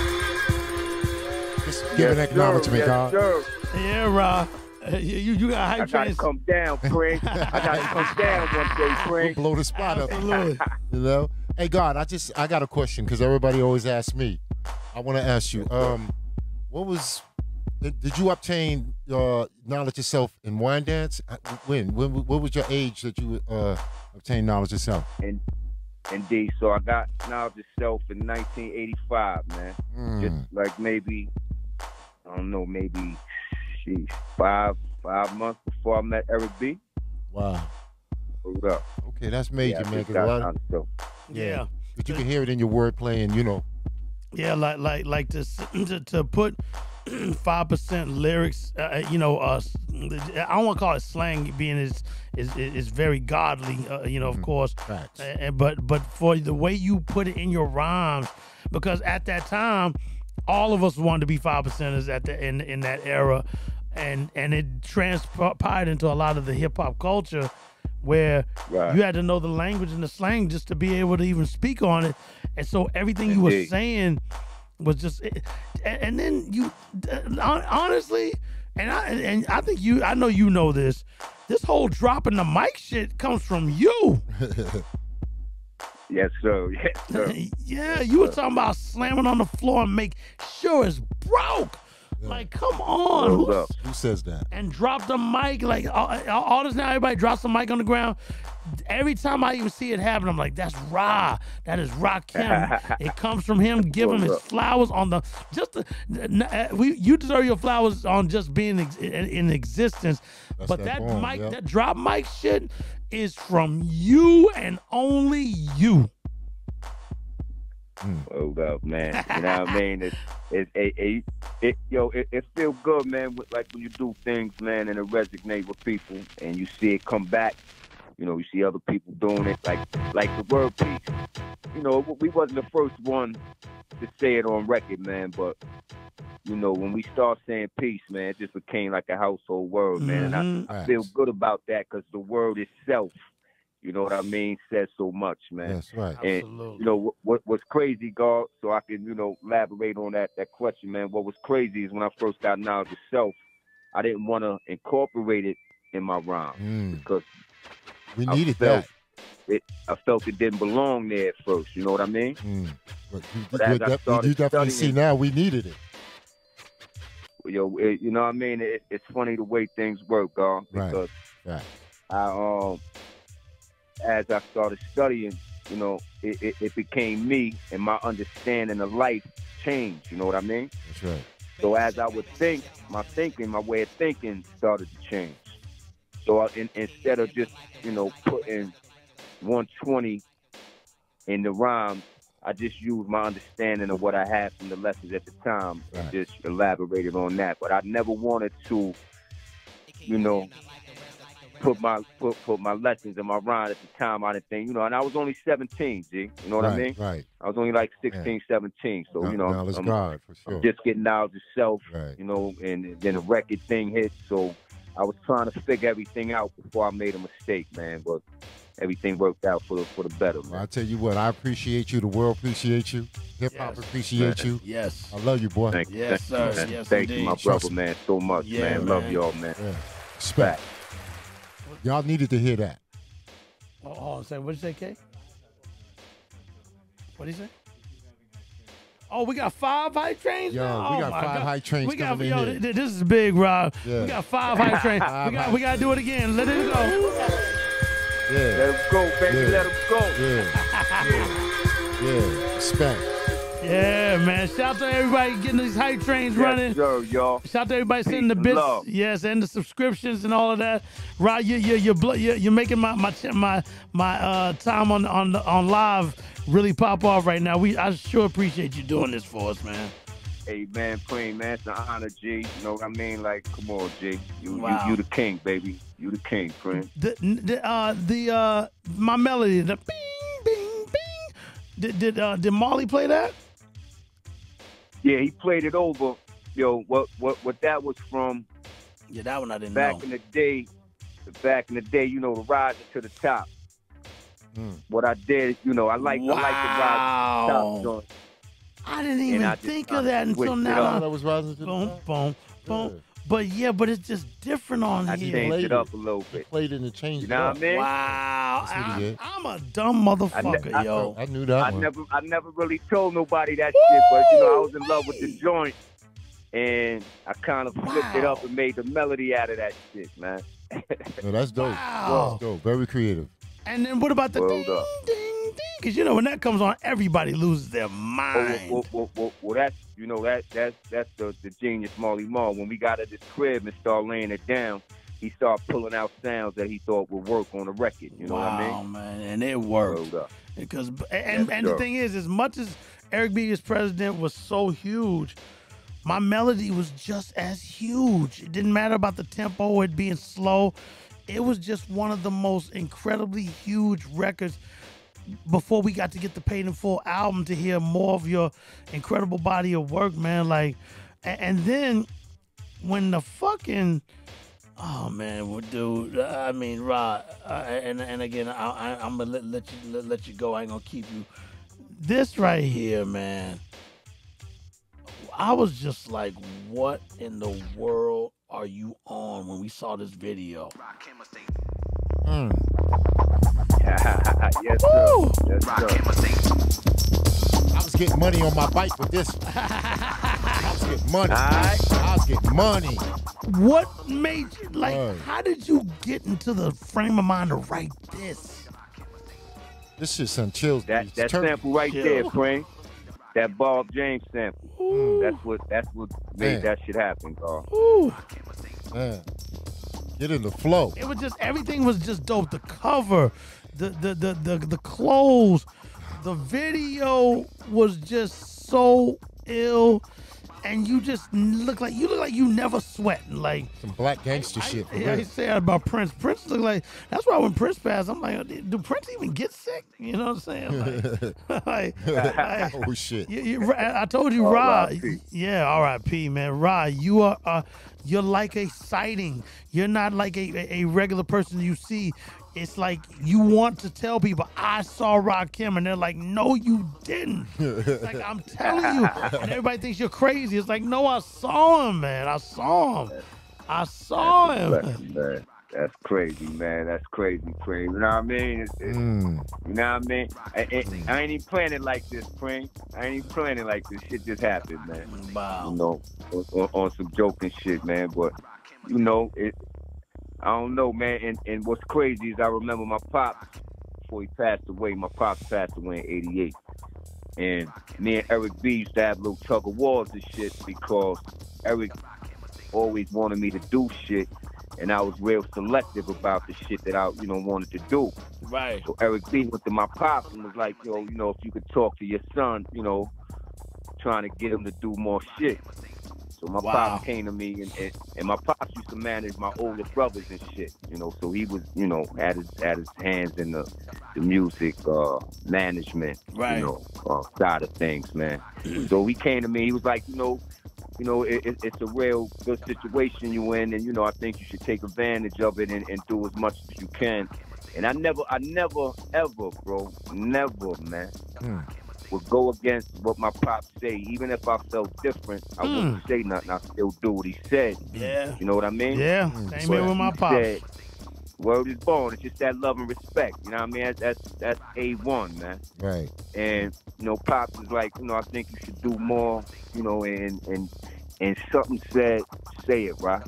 Just give Yes, an acknowledgement, sir. God. Yes, sir. Yeah, Ra. Uh, You you you got I hype gotta trains. come down, Frank. I gotta come down one day, We'll Frank. blow the spot up. Absolutely. You know. Hey, God, I just I got a question because everybody always asks me. I want to ask you. Um, what was? Did, did you obtain uh, knowledge yourself in wine dance? Uh, When? When? What was your age that you uh, obtained knowledge yourself? And indeed, so I got knowledge itself in nineteen eighty-five, man. Mm. Just like maybe, I don't know, maybe, sheesh, five five months before I met Eric B. Wow. Hold up. Okay, that's major, Yeah, I man. just 'cause got a lot of- knowledge, so. Yeah. But you can hear it in your wordplay, and you know. Yeah, like like like to s- to, to put five percent lyrics. Uh, you know, uh, I don't want to call it slang, being is is is very godly. Uh, you know, of course. Facts. Uh, but but for the way you put it in your rhymes, because at that time, all of us wanted to be five percenters at the in in that era, and and it transpired into a lot of the hip hop culture, where Right. you had to know the language and the slang just to be able to even speak on it, and so everything you were Indeed. saying was just, and, and then you, hon- honestly, and I and I think you, I know you know this. This whole dropping the mic shit comes from you. Yes, sir. Yes, sir. Yeah, you were talking about slamming on the floor and make sure it's broke. Like, come on. Hold Who's- up. Who says that? and drop the mic. Like all, all this now, everybody drops the mic on the ground. Every time I even see it happen, I'm like, that's Ra. That is Rakim. It comes from him. Give him his flowers on the just. The, n- uh, we you deserve your flowers on just being ex- in, in existence. That's but that that, bomb, mic, yep. that drop mic shit is from you and only you. Hold up, man. You know what I mean? It's, it's, it, it, it, yo, it, it feels good, man, with, like when you do things, man, and it resonate with people, and you see it come back. You know, you see other people doing it, like like the word peace. You know, we wasn't the first one to say it on record, man, but, you know, when we start saying peace, man, it just became like a household word, man. And I, I feel good about that because the word itself, you know what I mean, says so much, man. That's right. And, you know, what, what what's crazy, God, so I can, you know, elaborate on that, that question, man. What was crazy is when I first got knowledge of self, I didn't want to incorporate it in my rhyme Mm. because We I needed felt that. It, I felt it didn't belong there at first, you know what I mean? Mm. But you, But you, as I def- started you definitely see studying- now we needed it. Yo, it, you know what I mean? It, it's funny the way things work, God, Right. because Right. I um as I started studying, you know, it, it, it became me and my understanding of life changed, you know what I mean? That's right. So as I would think, my thinking, my way of thinking started to change. So I, in, instead of just, you know, putting one twenty in the rhyme, I just used my understanding of what I had from the lessons at the time and Right. just elaborated on that. But I never wanted to, you know, put my put, put my lessons in my rhyme at the time. I didn't think, you know, and I was only seventeen, G. You know what right, I mean? Right. I was only like sixteen, seventeen. So, Now- you know, now let's I'm, God, for I'm sure. just getting knowledge of self, Right. you know, and then the record thing hit. So I was trying to figure everything out before I made a mistake, man. But everything worked out for the for the better, man. Well, I tell you what, I appreciate you. The world appreciates you. Hip hop Yes. appreciates you. Yes. I love you, boy. Thank you, Yes, thank sir. you, man. Yes, Thank you, my indeed. brother, man, so much, Yeah, man. Love man. y'all, man. Yeah. Respect. Y'all needed to hear that. Oh, oh say what did you say, K? What did he say? Oh, we got five hype trains Yo, now? we Oh, got my five God. hype trains we got, coming in yo, here. th- This is big, Rob. Yeah. We got five hype trains. Five we got hype we got to do it again. Let it go. Yeah. Let him go, baby. Yeah. Let him go. Yeah. Yeah. Respect. Yeah, man. Shout out to everybody getting these hype trains running. Yes, sir, y'all. Shout out to everybody sending the Peace and bits, love. yes, and the subscriptions and all of that. Right, you you you blo- you you're making my my my my uh, time on on on live really pop off right now. We I sure appreciate you doing this for us, man. Hey, man, Queen, man, it's an honor, G. You know what I mean? Like, come on, G. You, Wow. you, you the king, baby. You the king, Queen. The the uh the uh my melody, the bing bing bing. Did did uh, did Marley play that? Yeah, he played it over. Yo, what what what that was from Yeah, that one I didn't back know. in the day. Back in the day, you know, the rising to the top. Mm. What I did, you know, I like I like the rise to the Wow. top joint. I didn't even I just think kinda of that until switched it now. up. That was rising to the Boom top. boom boom. Yeah. But yeah, but it's just different on I here. changed Played it up a little He bit. played it and changed You know it what up. I mean? Wow, That's what he I, did. I'm a dumb motherfucker, I ne- I- yo. I knew that I one. never I never really told nobody that shit, but you know, I was in love with the joint and I kind of flipped it Wow. up and made the melody out of that shit, man. No, that's dope. Wow. That's dope. Very creative. And then what about the Word ding, up. ding, ding? Because you know when that comes on, everybody loses their Oh, mind. well, well, well, well, that's you know that that's that's the, the genius Marley Marl. When we got at this crib and started laying it down, he started pulling out sounds that he thought would work on the record. You know wow, what I mean? man, and it worked. Word up. Because and, Yes, and the sir. thing is, as much as Eric B. as president was so huge, my melody was just as huge. It didn't matter about the tempo or it being slow. It was just one of the most incredibly huge records before we got to get the Paid in Full album to hear more of your incredible body of work, man. Like, a- and then when the fucking oh man, well, dude, I mean, Rod, uh, and and again, I, I, I'm gonna let, let you let, let you go. I ain't gonna keep you. This right here, man. I was just like, what in the world are you on when we saw this video? Mm. Yes, sir. Yes, sir. I was getting money on my bike with this. I was getting money. Alright. I was getting money. What made you, like, Right. how did you get into the frame of mind to write this? This shit sent chills. That It's that turn- sample right Chill. there, Frank. That Bob James sample. That's what that's what made Man. that shit happen, Carl. Ooh. Man. Get in the flow. It was just, everything was just dope. The cover, the the the the, the clothes, the video was just so ill, and you just look like you look like you never sweat. Like Some black gangster shit. For yeah, I real. say that about Prince. Prince look like, that's why when Prince passed, I'm like, do Prince even get sick? You know what I'm saying? Like, like, like, Oh shit. you, you, I I told you, R Ra. I P Yeah, R I P man. Ra, you are, uh, you're like a sighting. You're not like a, a, a regular person you see. It's like you want to tell people, I saw Rakim, and they're like, no, you didn't. Like, I'm telling you. And everybody thinks you're crazy. It's like, no, I saw him, man. I saw him. I saw him. Blessing, man. That's crazy, man. That's crazy, crazy. You know what I mean? It's, it's, Mm. You know what I mean? I, I, I ain't even planning like this, Frank. I ain't even planning like this. Shit just happened, man. Wow. You know, on, on, on some joking shit, man. But, you know, it. I don't know, man. And, and what's crazy is I remember my pops, before he passed away, my pops passed away in eighty-eight. And me and Eric B used to have little tug of wars and shit because Eric always wanted me to do shit. And I was real selective about the shit that I, you know, wanted to do. Right. So Eric B went to my pops and was like, yo, you know, if you could talk to your son, you know, trying to get him to do more shit. So my Wow. pops came to me, and, and, and my pops used to manage my older brothers and shit, you know. So he was, you know, had his had his hands in the the music uh, management, Right. you know, uh, side of things, man. So he came to me. He was like, you know, you know, it, it, it's a real good situation you in, and you know, I think you should take advantage of it and, and do as much as you can. And I never, I never, ever, bro, never, man. Mm. Would go against what my pops say, even if I felt different. I Mm. wouldn't say nothing. I still do what he said. Yeah. You know what I mean? Yeah. Mm. Same But here with my he pops. said, word is born. It's just that love and respect. You know what I mean? That's that's, that's A one, man. Right. And you know, pops is like, you know, I think you should do more. You know, and and and something said, say it, right?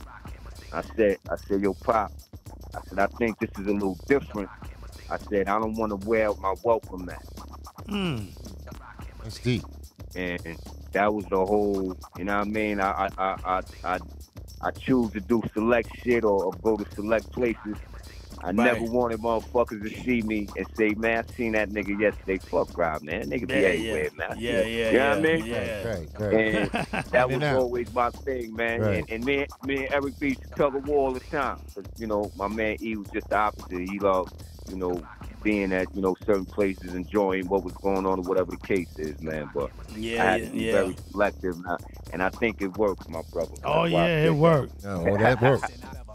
I said, I said, yo, pop. I said, I think this is a little different. I said, I don't want to wear out my welcome mat. Mm. That's deep. And that was the whole, you know what I mean? I I I I I, I choose to do select shit or, or go to select places. I Right. never wanted motherfuckers to see me and say, man, I seen that nigga yesterday. Fuck Rob, man. That nigga be Yeah, everywhere, yeah. man. Yeah, yeah, You know what I yeah, mean? yeah. Right. Right. And that was Now. always my thing, man. Right. And, and me, me and Eric B used to tug a war all the time. 'Cause, you know, my man E was just the opposite. He loved, you know, being at, you know, certain places, enjoying what was going on or whatever the case is, man. But Yeah, I had yeah, to be yeah. very selective, and I, and I think it worked, my brother. Oh That's why I yeah, it think- worked. No, well, that worked.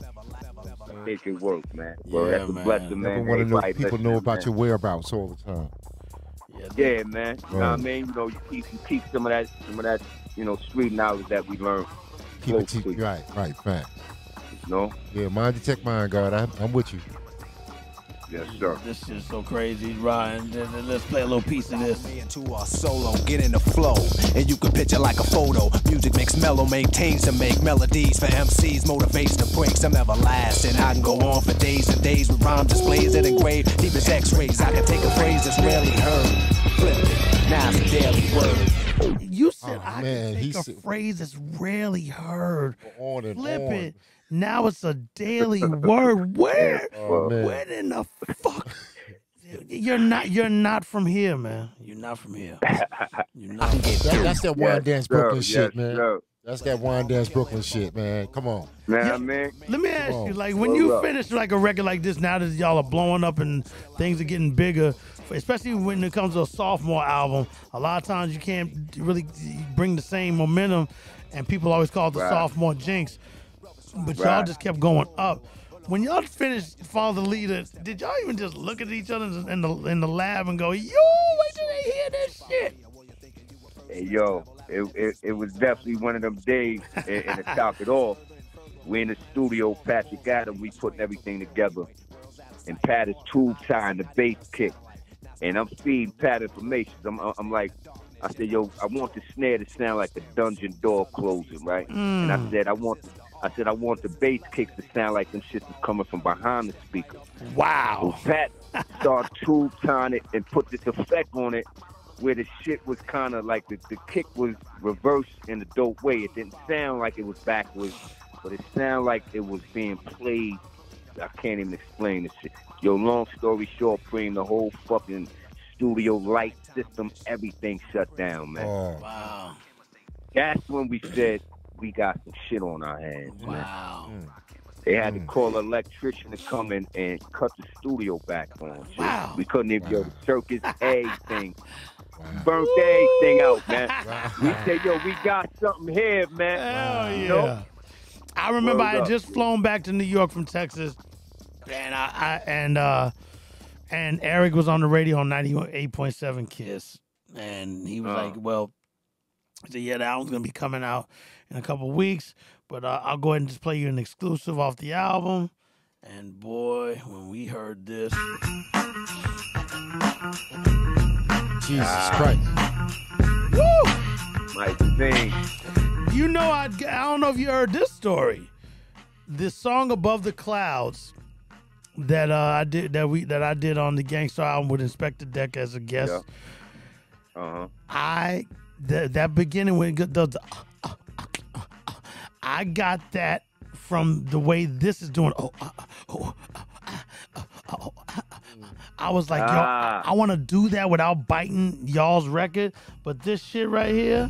I think it worked, man. Well, Yeah, that's a man. blessing, Never man. want to know Everybody people listening, know about man. your whereabouts all the time. Yeah, Yeah, man. You know what I Right. mean? You know, you keep you keep some of that some of that, you know, street knowledge that we learned. Keep it Close to to you. right. Right. Fact. You know? Yeah. Mind detect mind, God. I'm, I'm with you. Yes, sir. This is so crazy, Ryan. Then- then Let's play a little piece of this. Me into our solo, get in the flow, and you can picture like a photo. Music makes mellow, maintains to make melodies for M Cs, motivates to break some everlasting. I can go on for days and days with rhyme displays that engrave deep as X-rays. I can take a phrase that's rarely heard, flip it, now it's a daily word. You said Oh, I man, can he take a said- phrase that's rarely heard. On and Flip on. it. Now it's a daily word. Where? Oh, man. Where in the fuck? You're not. You're not from here, man. You're not from here. You're not. That, that's that wine Yes, dance sir. Brooklyn Yes, shit, man. sir. That's that wine dance Brooklyn shit, man. Come on. Man, Yeah. I mean, Let me ask on. you, like, when Word you up. finish like a record like this, now that y'all are blowing up and things are getting bigger, especially when it comes to a sophomore album, a lot of times you can't really bring the same momentum, and people always call it the Right. sophomore jinx. But y'all Right. just kept going up. When y'all finished Follow the Leader, did y'all even just look at each other in the in the lab and go, "Yo, wait till they hear this shit"? hey, yo, it, it it was definitely one of them days, and, and to top it off, we in the studio, Patrick Adams, we putting everything together. and Pat is tube tying the bass kick, and I'm feeding Pat information. I'm, I'm like, I said, yo, I want the snare to sound like a dungeon door closing, right? Mm. And I said, I want, I said, I want the bass kicks to sound like them shits is coming from behind the speaker. Wow. So Pat started tube tying it and put this effect on it, where the shit was kind of like the, the kick was reversed in a dope way. It didn't sound like it was backwards, but it sounded like it was being played. I can't even explain this shit. Yo, long story short, Preem, the whole fucking studio light system, everything shut down, man. Oh. Wow. That's when we said we got some shit on our hands, man. Wow. They had to call an electrician to come in and cut the studio back on. Shit. Wow. We couldn't even go to circus, everything. Burnt everything out, man. We said, yo, we got something here, man. Hell yeah. You know? I remember Word I had up. just flown back to New York from Texas, and I, I and uh and Eric was on the radio on ninety-eight point seven KISS, and he was Uh. like, well, he said, yeah, the album's gonna be coming out in a couple weeks, but uh, I'll go ahead and just play you an exclusive off the album. And boy, when we heard this, Jesus Ah. Christ. woo! My thing. You know, I, I don't know if you heard this story. This song "Above the Clouds" that uh, I did that we that I did on the Gangsta album with Inspector Deck as a guest. Yeah. Uh-huh. I that that beginning when it does the, uh, uh, uh, uh, I got that from the way this is doing. Oh, uh, uh, oh, uh, uh, uh, oh, uh, uh, I was like, yo, Ah. I, I want to do that without biting y'all's record, but this shit right here.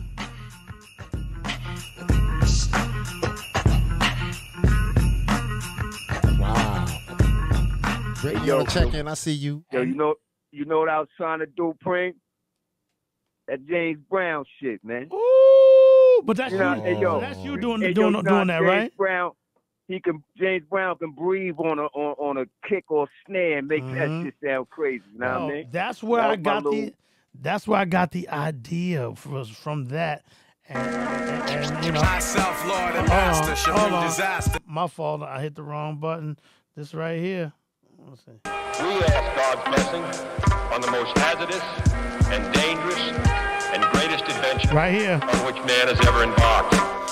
Wow. Great, Hey, yo, yo, check yo. in. I see you. Yo, you know, you know what I was trying to do, Preem? That James Brown shit, man. Ooh, but that's You know, you, hey, yo. that's you doing Hey, doing yo, doing James that, right? Brown, he can. James Brown can breathe on a on, on a kick or snare and make Mhm. that shit sound crazy. You know what I No, mean? that's where That I was my got the. little- That's where I got the idea was from that, and, and, and you know. Myself, Lord and Hold on, Master, shall hold bring on. disaster. My fault. I hit the wrong button. This right here. Let's see. We ask God's blessing on the most hazardous and dangerous and greatest adventure Right here. on which man has ever embarked.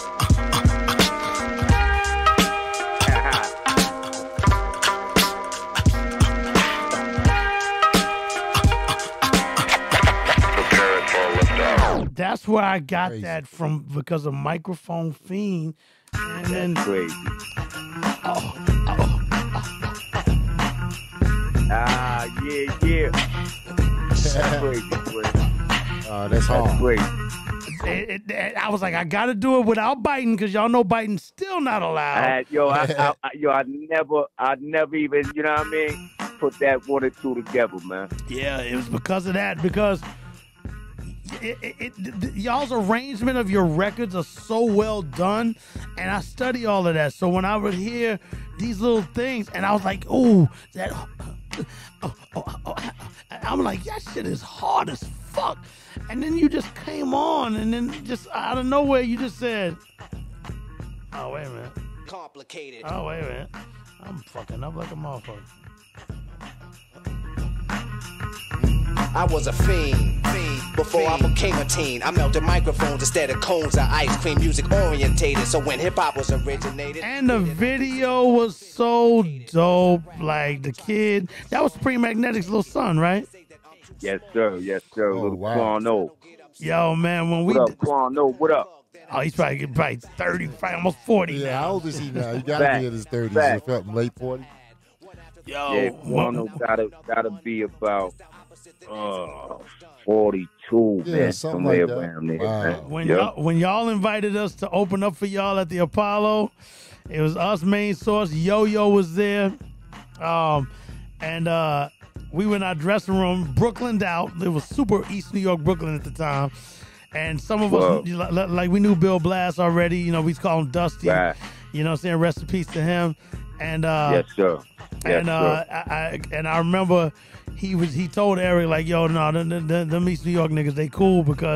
Prepare it for liftoff. That's where I got Crazy. that from because of Microphone Fiend, and then Crazy. oh, oh, Ah, yeah, yeah. That's crazy, boy. Uh, that's That's hard. crazy. it, it, it- I was like, I got to do it without biting because y'all know biting's still not I allowed. had, yo, I, I, I, yo, I never, I never even, you know what I mean? Put that one and two together, man. Yeah, it was because of that. Because it, it, it, th- th- y'all's arrangement of your records are so well done, and I study all of that. So when I would hear these little things, and I was like, "Ooh, that," oh, oh, oh, oh, I'm like, "That shit is hard as fuck." And then you just came on, and then just out of nowhere, you just said, "Oh wait a minute, Complicated. oh wait a minute, I'm fucking up like a motherfucker." I was a fiend, fiend before I became a teen. I melted microphones instead of cones of ice cream, music orientated. So when hip hop was originated, And the video was so dope. Like the kid, that was Pre-Magnetic's little son, right? Yes, sir. Yes, sir. Oh, Little wow. Quano. Yo, man, when we, What up, Quano? What up? oh, he's probably, probably thirty, probably almost forty Yeah, now. how old is he now? He got to Fact. be in his thirties. Fact. If not late forties. Yo, Yeah, when, Quano gotta gotta be about uh forty-two, Yeah, man, something somewhere like that. around there. Wow. Man. when Yep. y'all when y'all invited us to open up for y'all at the Apollo, it was us, Main Source. Yo-Yo was there, um, and uh, we were in our dressing room, Brooklyn'd out. It was super East New York, Brooklyn at the time. And some of Whoa. us, like, like we knew Bill Blass already. You know, we call him Dusty. Right. You know what I'm saying? Rest in peace to him. And uh, Yes, sir. Yes, and uh, sir. I, I and I remember he was he told Eric like, yo, no, them, them, them East New York niggas, they cool because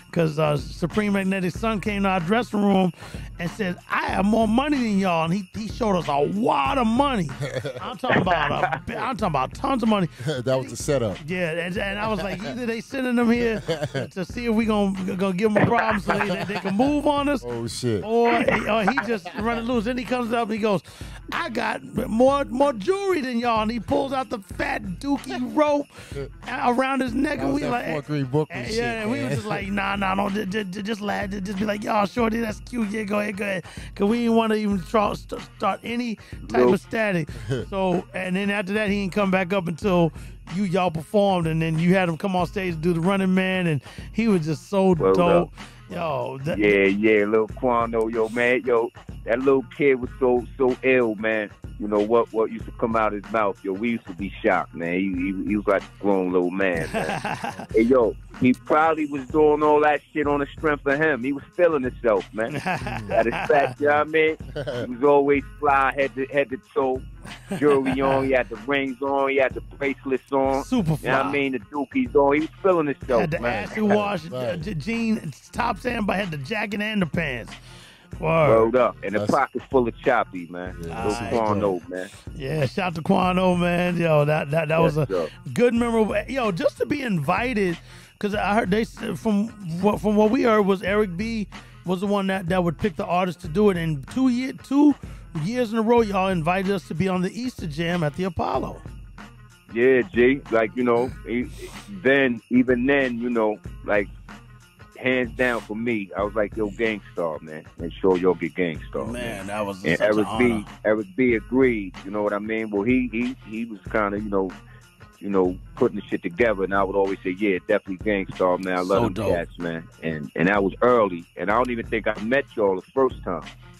because uh, Supreme Magnetic Son came to our dressing room and said, I have more money than y'all. And he, he showed us a wad of money. I'm talking about a, I'm talking about tons of money. That was the setup. Yeah, and, and I was like, either they sending them here to see if we gonna, gonna give them a problem so they, they can move on us. Oh, shit. Or, or he just running loose. Then he comes up and he goes, I got more more jewelry than y'all. And he pulls out the fat dookie rope around his neck. That And was we that like, Fort Greene Brooklyn yeah, shit, and we man. was just like, nah, nah, don't just, just, just laugh. Just be like, y'all, shorty, that's cute. Yeah, go ahead, go ahead. Because we didn't want to even try, st- start any type Nope. of static. So, and then after that, he didn't come back up until you y'all performed, and then you had him come on stage to do the Running Man, and he was just so Well dope. Yo, that, Yeah, yeah, little Quando, yo, man, yo, that little kid was so so ill, man. You know what? What used to come out of his mouth, yo? We used to be shocked, man. He, he, he was like a grown little man. man. Hey, yo, he probably was doing all that shit on the strength of him. He was feeling himself, man. At his fact, you know what I mean? He was always fly, head to head to toe, jewelry on. He had the rings on. He had the bracelets on. Super You know what fly. I mean? The dookies on. He was feeling himself, had the man. acid wash, Right. the jean, tops and but had the jacket and the pants. Word. Rolled up. And the That's- pocket full of choppy, man. Yeah, Little that's Quando, man. Yeah, shout to Quano, man. Yo, that that, that was a Yes, sir. good memorable. Yo, just to be invited, because I heard they said from what from what we heard was Eric B was the one that, that would pick the artist to do it. And two year two years in a row, y'all invited us to be on the Easter Jam at the Apollo. Yeah, G. Like, you know, he- then, even then, you know, like, hands down for me, I was like, yo, Gangstar, man. Make sure y'all get Gangstar. Man, that was And such an Eric honor. B, Eric B agreed. You know what I mean? Well, he he he was kind of, you know, you know, putting the shit together, and I would always say, yeah, definitely Gangstar, man. I love So them dope. cats, man. And and that was early, and I don't even think I met y'all the first time.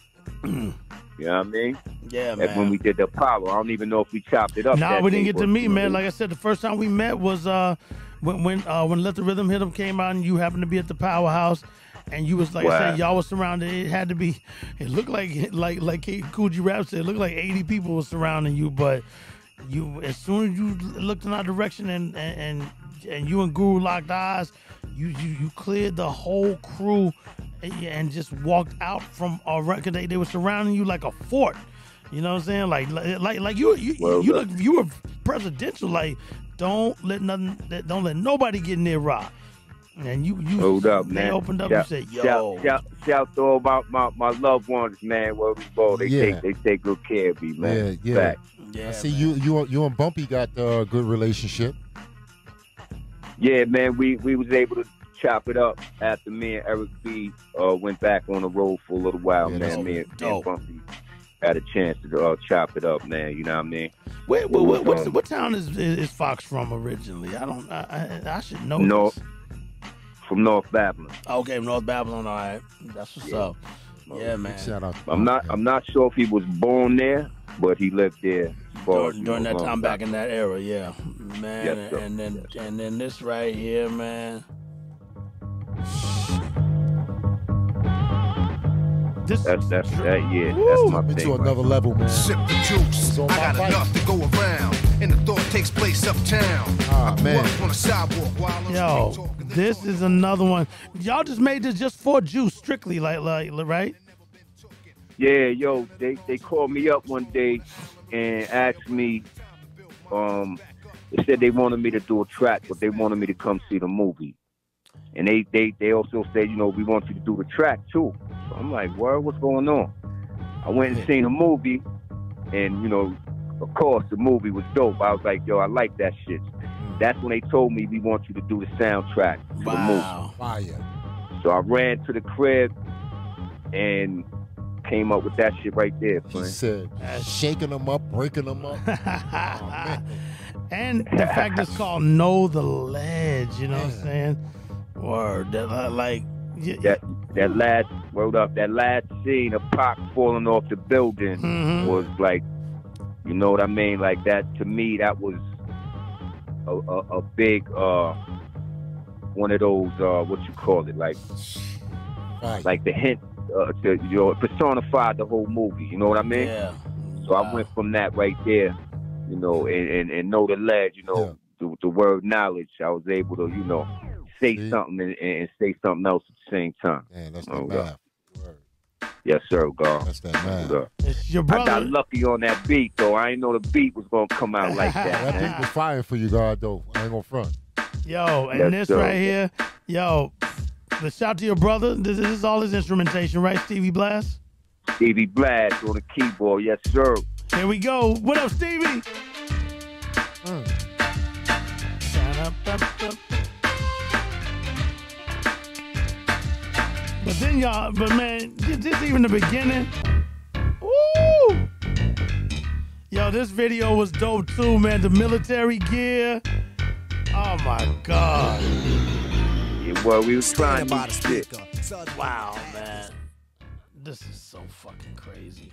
You know what I mean? Yeah, Like man. when we did the Apollo, I don't even know if we chopped it up. No, that we didn't day, get to but, meet, you know, man. Like I said, the first time we met was uh when when uh, when Let the Rhythm Hit 'Em came out, and you happened to be at the Powerhouse, and you was like I Wow. said, y'all was surrounded. It had to be. It looked like like like Cool G Rap said, it looked like eighty people was surrounding you, but you as soon as you looked in our direction and and and, and you and Guru locked eyes, you you you cleared the whole crew and, and just walked out from around because they, they were surrounding you like a fort. You know what I'm saying? Like, like, like, like you, you, Well you done. look, you were presidential. Like, don't let nothing, don't let nobody get near Rock. And you, you, Hold up, they man. opened up shout, and said, "Yo, shout, shout, shout to all my, my, my loved ones, man. Where we go, they Yeah. take they take good care of me, man. Yeah, yeah. Fact. yeah, I see you, you, you and Bumpy got a good relationship. Yeah, man. We we was able to chop it up after me and Eric B uh, went back on the road for a little while, Yeah, that's man. Me and, me and dope. Bumpy had a chance to uh, chop it up, man. You know what I mean? Wait, wait, wait, what's, Um, what town is, is is Fox from originally? I don't, I, I, I should know. North this. from North Babylon. Okay, North Babylon. All right, that's what's Yeah. up. Yeah, man. Shout out. to I'm not Bumpy. I'm not sure if he was born there, but he lived there. as far as, During, you during know, that long time back in that era, yeah, man. Yes, sir. and then and then this right here, man. This That's that's that. Yeah, Woo. that's my Up thing. into right another level, man. Sip the juice. It's on I my got bike. enough to go around, and the thought takes place uptown. Ah, I grew man. up on the sidewalk while I'm Yo, street talking. this is another one. Y'all just made this just for Juice, strictly, like, like, right? Yeah, yo, they, they called me up one day and asked me, um, they said they wanted me to do a track, but they wanted me to come see the movie. And they, they, they also said, you know, we want you to do the track too. So I'm like, word, what's going on? I went and seen the movie, and, you know, of course, the movie was dope. I was like, yo, I like that shit. That's when they told me, we want you to do the soundtrack to the movie. Wow. Fire. So I ran to the crib and came up with that shit right there, He friend. said, shaking them up, breaking them up. And the fact it's called Know the Ledge, you know what I'm saying? Word. That, uh, like, y- That that last word up, that last scene of Pac falling off the building Mhm. was like, you know what I mean? Like that to me, that was a a, a big uh one of those uh what you call it, like Right. like the hint uh, to you know personified the whole movie. You know what I mean? yeah. So I went from that right there, you know, and, and, and know the ledge, you know, the, the word knowledge. I was able to, you know, say See? something and, and say something else at the same time. Man, that's Oh, the God. math. Word. Yes, sir, God. That's that math. God. It's your I brother. got lucky on that beat, though. I didn't know the beat was gonna come out like that. That man. beat was fire for you, God, though. I ain't gonna front. Yo, and Yes, this sir. right here, yo, the shout to your brother. This, this is all his instrumentation, right, Stevie Blast? Stevie Blast on the keyboard, yes, sir. Here we go. What up, Stevie? Mm. But then y'all, but man, this, this even the beginning. Woo! Yo, this video was dope too, man. The military gear. Oh my God. Yeah, well, we was trying Standing by to the shit. speaker. Wow, man. This is so fucking crazy.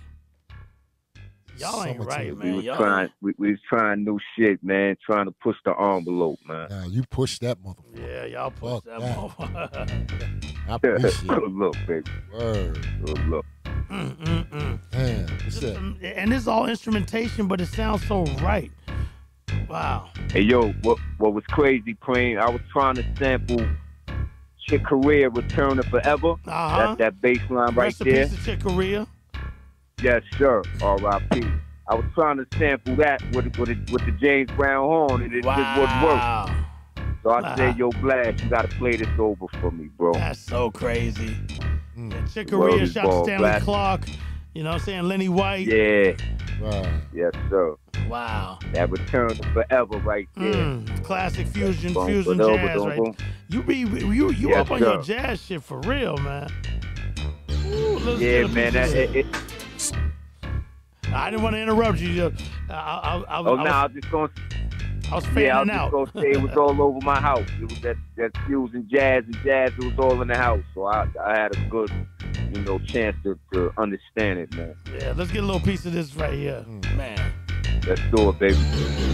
Y'all ain't Summertime. right, We man. was Y'all trying, we, we was trying new shit, man. Trying to push the envelope, man. Now, you push that motherfucker. Yeah, y'all push Fuck that that. motherfucker. I appreciate Good it. look, baby. Word. Good look. Mm, mm, mm. Damn. What's that? Um, And this is all instrumentation, but it sounds so right. Wow. Hey, yo, what what was crazy, Preem? I was trying to sample Chick Corea, Return to Forever. Uh-huh. That, that bass line right Rest in there. peace to Chick Corea. Yes, sir. R I P. I was trying to sample that with, with, with the James Brown horn, and it just wouldn't work. Wow. So I Wow. said, yo, Blast, you got to play this over for me, bro. That's so crazy. Mm. Yeah, Chick Word Corea, is shout to ball, Stanley Blast. Clark. You know what I'm saying? Lenny White. Yeah. Right. Yes, sir. Wow. That Return to Forever right there. Mm, classic fusion, Boom, fusion ba-dum, jazz, ba-dum, right? boom. You be you you Yes, up on your sir. jazz shit for real, man. Ooh, let's Yeah, get a man. piece That, of it, it. it, I didn't want to interrupt you. I, I, I, I, oh, I, no, I was, was just going to I was Yeah, I was fanning out. just gonna say it was all over my house. It was that that fusion jazz and jazz. It was all in the house, so I I had a good, you know, chance to, to understand it, man. Yeah, let's get a little piece of this right here, man. Let's do it, baby.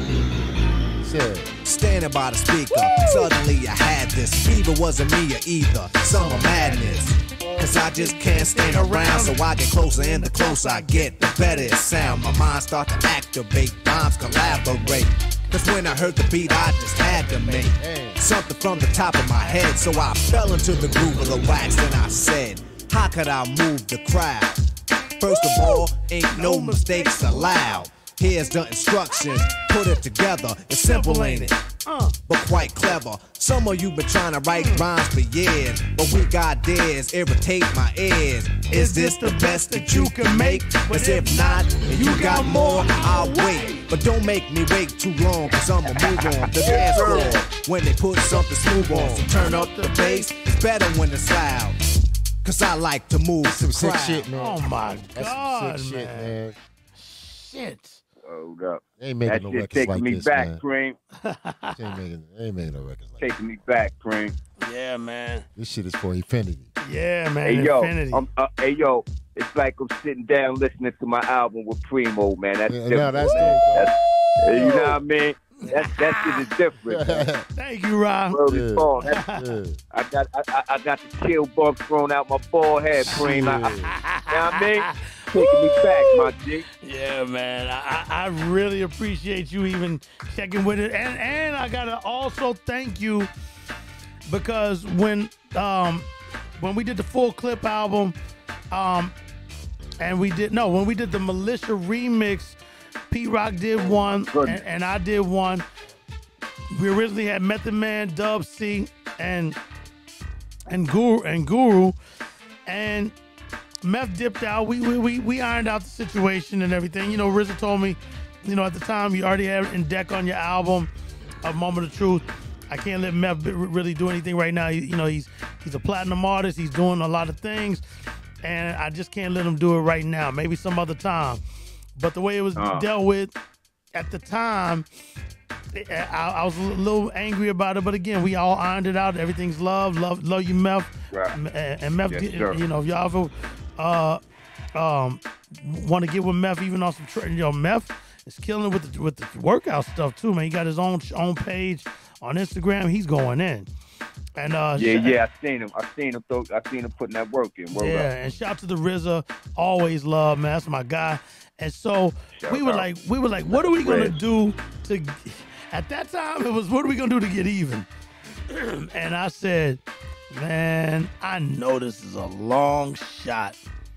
Said. Standing by the speaker, suddenly I had this. Fever wasn't me either. Summer madness. Cause I just can't stand around, so I get closer, and the closer I get, the better it sound. My mind start to activate, rhymes collaborate. Cause when I heard the beat, I just had to make something from the top of my head. So I fell into the groove of the wax, and I said, how could I move the crowd? First of all, ain't no mistakes allowed. Here's the instructions, put it together. It's simple, ain't it? Uh. But quite clever. Some of you been trying to write rhymes for years, but we got dares, irritate my ears. Is this the best that you can make? Cause if not, and you got more, I'll wait. But don't make me wait too long, cause I'ma move on the dance floor when they put something smooth on. So turn up the bass, it's better when it's loud. Cause I like to move Some some sick crowd. shit, man. Oh my That's God, some sick shit, man. man. Shit. Hold up. They ain't That making no shit records taking like me this, back, man. Preem. They ain't making, they ain't making no records like this. Taking me back, Preem. Yeah, man. This shit is for infinity. Yeah, man. Hey yo, Infinity. I'm, uh, hey yo, it's like I'm sitting down listening to my album with Primo, man. That's Yeah, different. no, that's man. That's, you know what I mean? That that shit is different. Man. Thank you, Rob. Word Yeah. is born. That's- Yeah. I got I, I- I got the chill bumps thrown out my bald head, Preem. I, I, you know what I mean? Taking me back, my G. Yeah, man. I, I I really appreciate you even checking with it. And and I gotta also thank you because when um when we did the full clip album, um and we did no, when we did the Militia remix, Pete Rock did one and, and I did one. We originally had Method Man, Dub C, and and Guru and Guru, and Meth dipped out. We, we we we ironed out the situation and everything. You know, R Z A told me, you know, at the time you already had in deck on your album, A Moment of Truth. I can't let Meth b- really do anything right now. He, you know, he's he's a platinum artist. He's doing a lot of things, and I just can't let him do it right now. Maybe some other time. But the way it was Uh. dealt with at the time, I, I was a little angry about it. But again, we all ironed it out. Everything's love, love, love you, Meth. Right. And, and Meth, Yes, get- sir. you know, if y'all ever uh, um, want to get with Meth, even on some, tra- you know, Meth is killing it with the, with the workout stuff too, man. He got his own own page on Instagram. He's going in, and uh, Yeah, sh- yeah, I seen him. I seen him. Throw, I seen him putting that work in. Word yeah, up. and shout out to the R Z A, always love, man. That's my guy. And so Shout we were out. like, we were like, what are we gonna Reg. do to? At that time, it was what are we gonna do to get even? and I said, man, I know this is a long shot,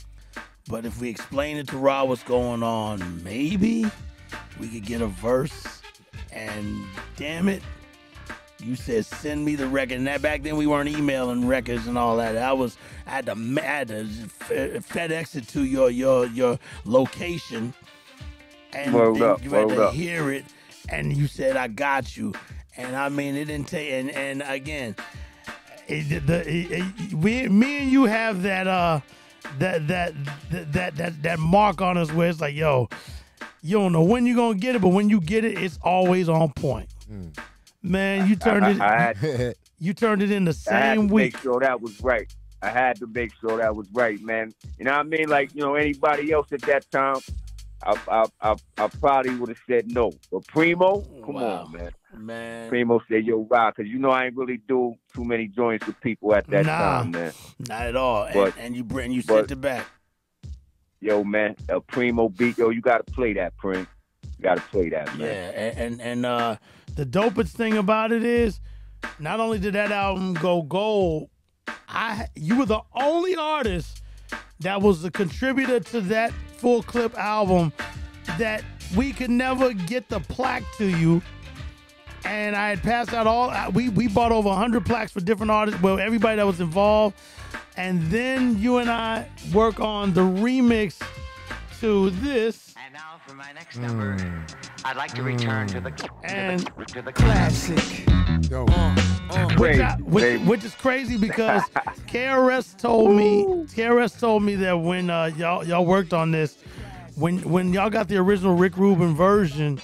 but if we explain it to Rod what's going on, maybe we could get a verse. And damn it, you said send me the record. And that back then we weren't emailing records and all that. I was I had to, I had to FedEx it to your your your location, and Word then up, you had word to up. hear it. And you said I got you. And I mean it didn't take. And and again, it, the it, it, we me and you have that uh that that that that that mark on us where it's like, yo, you don't know when you're gonna get it, but when you get it, it's always on point. Mm. Man, you turned I, it. I, I had, you turned it in the I had same to week. make sure that was right. I had to make sure that was right, man. You know what I mean? Like, you know, anybody else at that time, I I I, I probably would have said no. But Primo, come Wow. on, man. Man, Primo said, yo, Rob, because you know I ain't really do too many joints with people at that Nah. time, man. not at all. And, But- and you bring you but- sent it back. Yo, man, a Primo beat, yo, you got to play that, Prim. You got to play that, man. Yeah, and and, and uh, the dopest thing about it is, not only did that album go gold, I you were the only artist that was a contributor to that full clip album that we could never get the plaque to you. And I had passed out all we we bought over one hundred plaques for different artists, well, everybody that was involved. And then you and I work on the remix to this. And now for my next number, I'd like to return to the And to the classic. Yo. Which, Crazy, I, which, baby. which is crazy because K R S told me K R S told me that when uh, y'all y'all worked on this, when when y'all got the original Rick Rubin version,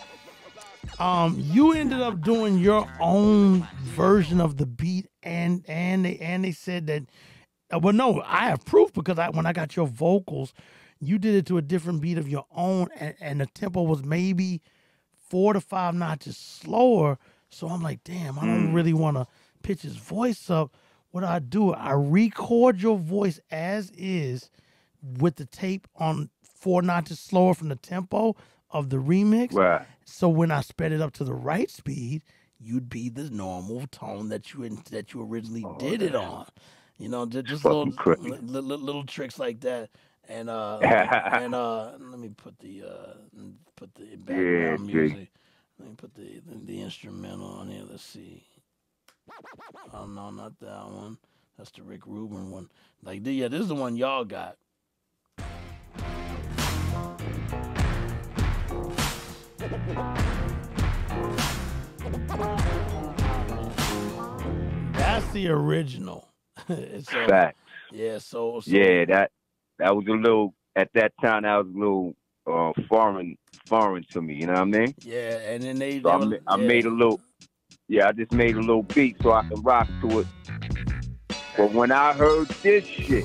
um, you ended up doing your own version of the beat, and and they and they said that. Uh, well, no, I have proof because I when I got your vocals, you did it to a different beat of your own, and, and the tempo was maybe four to five notches slower. So I'm like, damn, I don't really want to pitch his voice up. What do I do? I record your voice as is with the tape on four notches slower from the tempo of the remix. Right. So when I sped it up to the right speed, you'd be the normal tone that you in, that you originally did it on. You know, just, just little, Fucking li- li- little tricks like that. And uh, and uh, let me put the uh, put the background Yeah, music. Let me put the, the the instrumental on here. Let's see. Oh no, not that one. That's the Rick Rubin one. Like, yeah, this is the one y'all got. That's the original. so, Fact. yeah, so, so Yeah, that that was a little at that time. That was a little uh, foreign, foreign to me. You know what I mean? yeah, and then they, So they I, were- ma- I yeah. made a little. Yeah, I just made a little beat so I can rock to it. But when I heard this shit,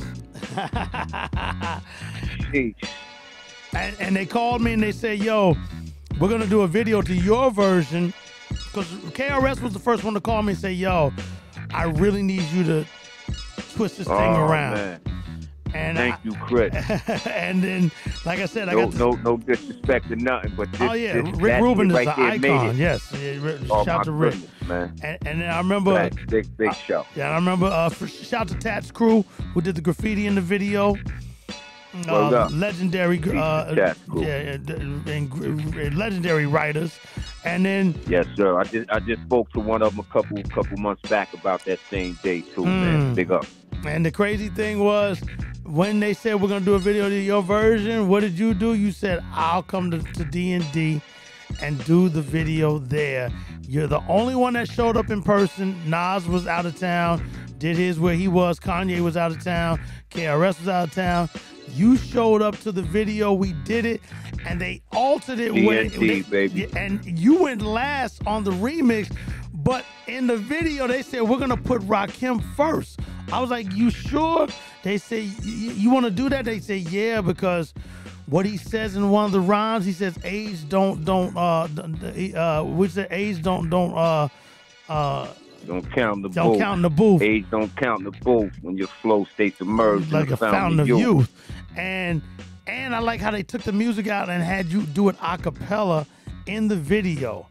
sheesh. and, and they called me and they said, yo, we're going to do a video to your version. Because K R S was the first one to call me and say, yo, I really need you to twist this thing Oh, around. man. And Thank I- you, Chris. and then, like I said, I No, got to, no, no disrespect to nothing, but this, oh yeah, this, Rick that Rubin is shit right an there made icon. it. Yes, yeah, Rick- Oh, shout my to Rick. goodness, man. And, and then I remember, Facts. Big, big shout. yeah, I remember. Uh, for, shout to Tats Crew who did the graffiti in the video. Word Uh, up. legendary, Peace to uh, Tats Crew. yeah, and, and, and legendary writers. And then, Yes, sir. I just I just spoke to one of them a couple couple months back about that same day too, man. Mm. Big up. and the crazy thing was, when they said we're gonna do a video to your version, what did you do? You said I'll come to, to D and D and do the video there. You're the only one that showed up in person. Nas was out of town, did his where he was. Kanye was out of town. K R S was out of town. You showed up to the video. We did it, and they altered it. D when and D, they- baby. And you went last on the remix, but in the video they said we're gonna put Rakim first. I was like, you sure? They say, you want to do that? They say, yeah, because what he says in one of the rhymes, he says, age don't, don't, uh, uh, which said age don't, don't, uh, uh, Don't count the Don't booth. count in the booth. Age don't count in the booth when your flow stays submerged like in a the fountain, of youth. youth. And, and I like how they took the music out and had you do it a cappella in the video.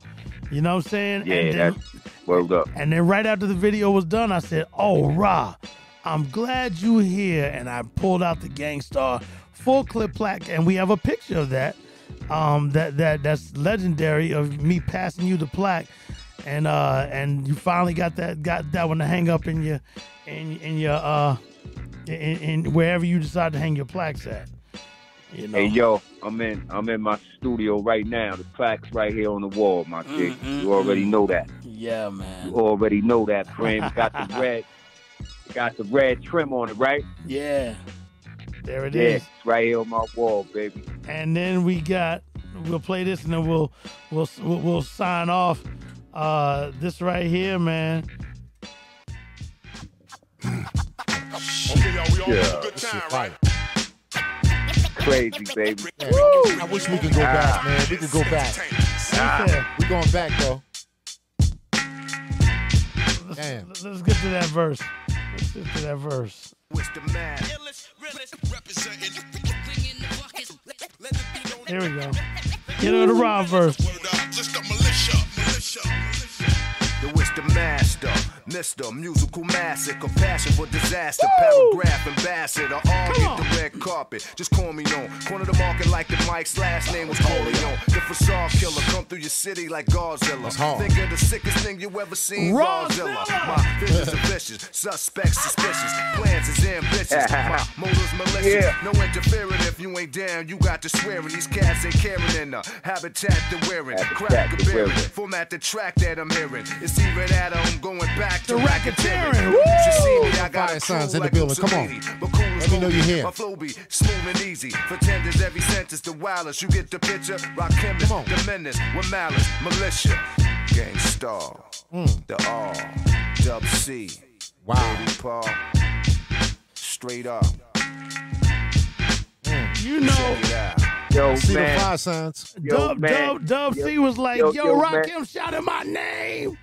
You know what I'm saying? Yeah, and then, that's word up. And then right after the video was done, I said, "Oh, Ra, I'm glad you here." And I pulled out the Gangstar full clip plaque, and we have a picture of that. Um, that that that's legendary of me passing you the plaque, and uh, and you finally got that got that one to hang up in your in in your uh in, in wherever you decide to hang your plaques at. You know? Hey yo, I'm in I'm in my studio right now. The plaque's right here on the wall, my Mm, chick. mm, You already mm. know that. Yeah, man. You already know that, friend. Got the red got the red trim on it, right? Yeah. There it yeah, is. it's right here on my wall, baby. And then we got, we'll play this and then we'll we'll we'll, we'll sign off. Uh, this right here, man. Okay, y'all, we all Yeah, have a good this is time, fire. right? Crazy, baby. Man, I wish we could go back, man. We could go back. Ah. We going back though. Damn. Let's, let's get to that verse. Let's get to that verse. What's the man? Here we go. Get on the Rob verse. The wish the master, Mister Musical Massacre, passion for disaster, paragraph ambassador, all get the red carpet. Just call me on. Corner the market like the Mike's last name was Corleone. The facade killer come through your city like Godzilla. Think of the sickest thing you ever seen, Godzilla. My visions are vicious, suspects suspicious, plans is ambitious. My motives malicious. Yeah. No interfering if you ain't down. You got to swearing. These cats ain't caring in the habitat they're wearing. Crack a bearing. Format the track that I'm hearing. It's either that or I'm going back to racketeering. You should see me, I got Fire a signs crew in the like building. Come on. Mussolini, but cool as Let me know Louis. you're here. My flow be smooth and easy. Pretenders every sentence the wildest. You get the picture. Rock chemist, the menace with malice, militia, Gangstar, Mm. the R, Dub C, Wow. Baby Paul, straight up. You know, Check it out. Yo, See man. the fire signs. Yo, Dub, man. Dub, Dub Yo, C was like, yo, yo, yo, man. Rakim shouted my name.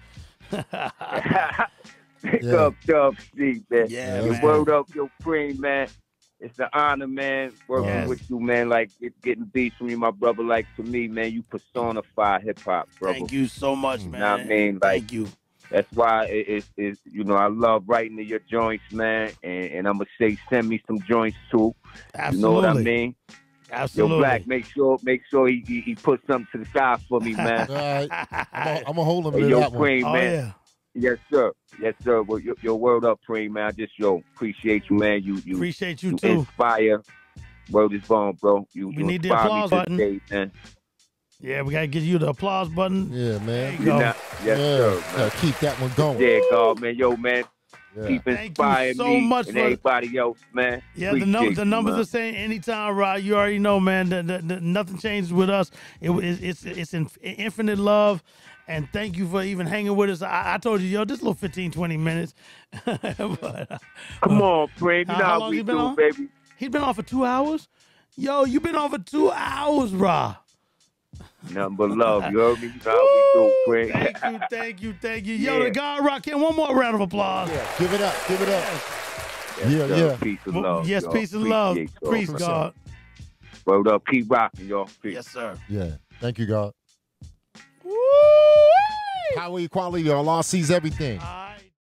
Pick Yeah. up Dub C, man. Yeah, Your man. word up, your cream, man. It's an honor, man, working Yes. with you, man. Like get, getting beats from you, my brother. Like to me, man, you personify hip hop, brother. Thank you so much, man. You know what I mean? Like, Thank you. That's why it, it's, it's, you know, I love writing to your joints, man. And, and I'm going to say, send me some joints, too. Absolutely. You know what I mean? Absolutely. Yo, Black, make sure make sure he, he, he put something to the side for me, man. All right. I'm going to hold him Hey, to yo, that one. Cream, Oh, man. yeah. Yes, sir. Yes, sir. Well, your, your word up, Cream, man. I just, yo, appreciate you, man. You, you, Appreciate you, you too. inspire. Word is born, bro. You, We you need the inspire applause me to button. Day, man. Yeah, we got to get you the applause button. Yeah, man. There you You go. know, yes, Yeah. sir, man. Gotta keep that one going. Yeah, God, man. Yo, man. Yeah. Keep Thank you inspiring so me much and for- everybody else, man. Yeah, the, num- Appreciate the you, numbers man. are saying anytime, Rod. You already know, man. That that- that nothing changes with us. It, it, it's it's in, infinite love, and thank you for even hanging with us. I, I told you, yo, this little fifteen, twenty minutes. but, uh, Come on, Fred. You How- know how how, long we you been do, on? baby. he's been on for two hours. Yo, you been on for two hours, Rod. Nothing but love. You heard me? You know how we do, Fred. Thank you, thank you, thank you. Yo, Yeah. the God Rock King, one more round of applause. Yeah, give it up. Give it up. Yes, Yeah, sir. yeah. Peace and Well, love. yes, y'all. peace and love. Appreciate y'all. Peace, For God. Word up. Keep rocking, y'all. Peace. Yes, sir. Yeah. Thank you, God. Woo! Power equality. Allah sees everything. Ah,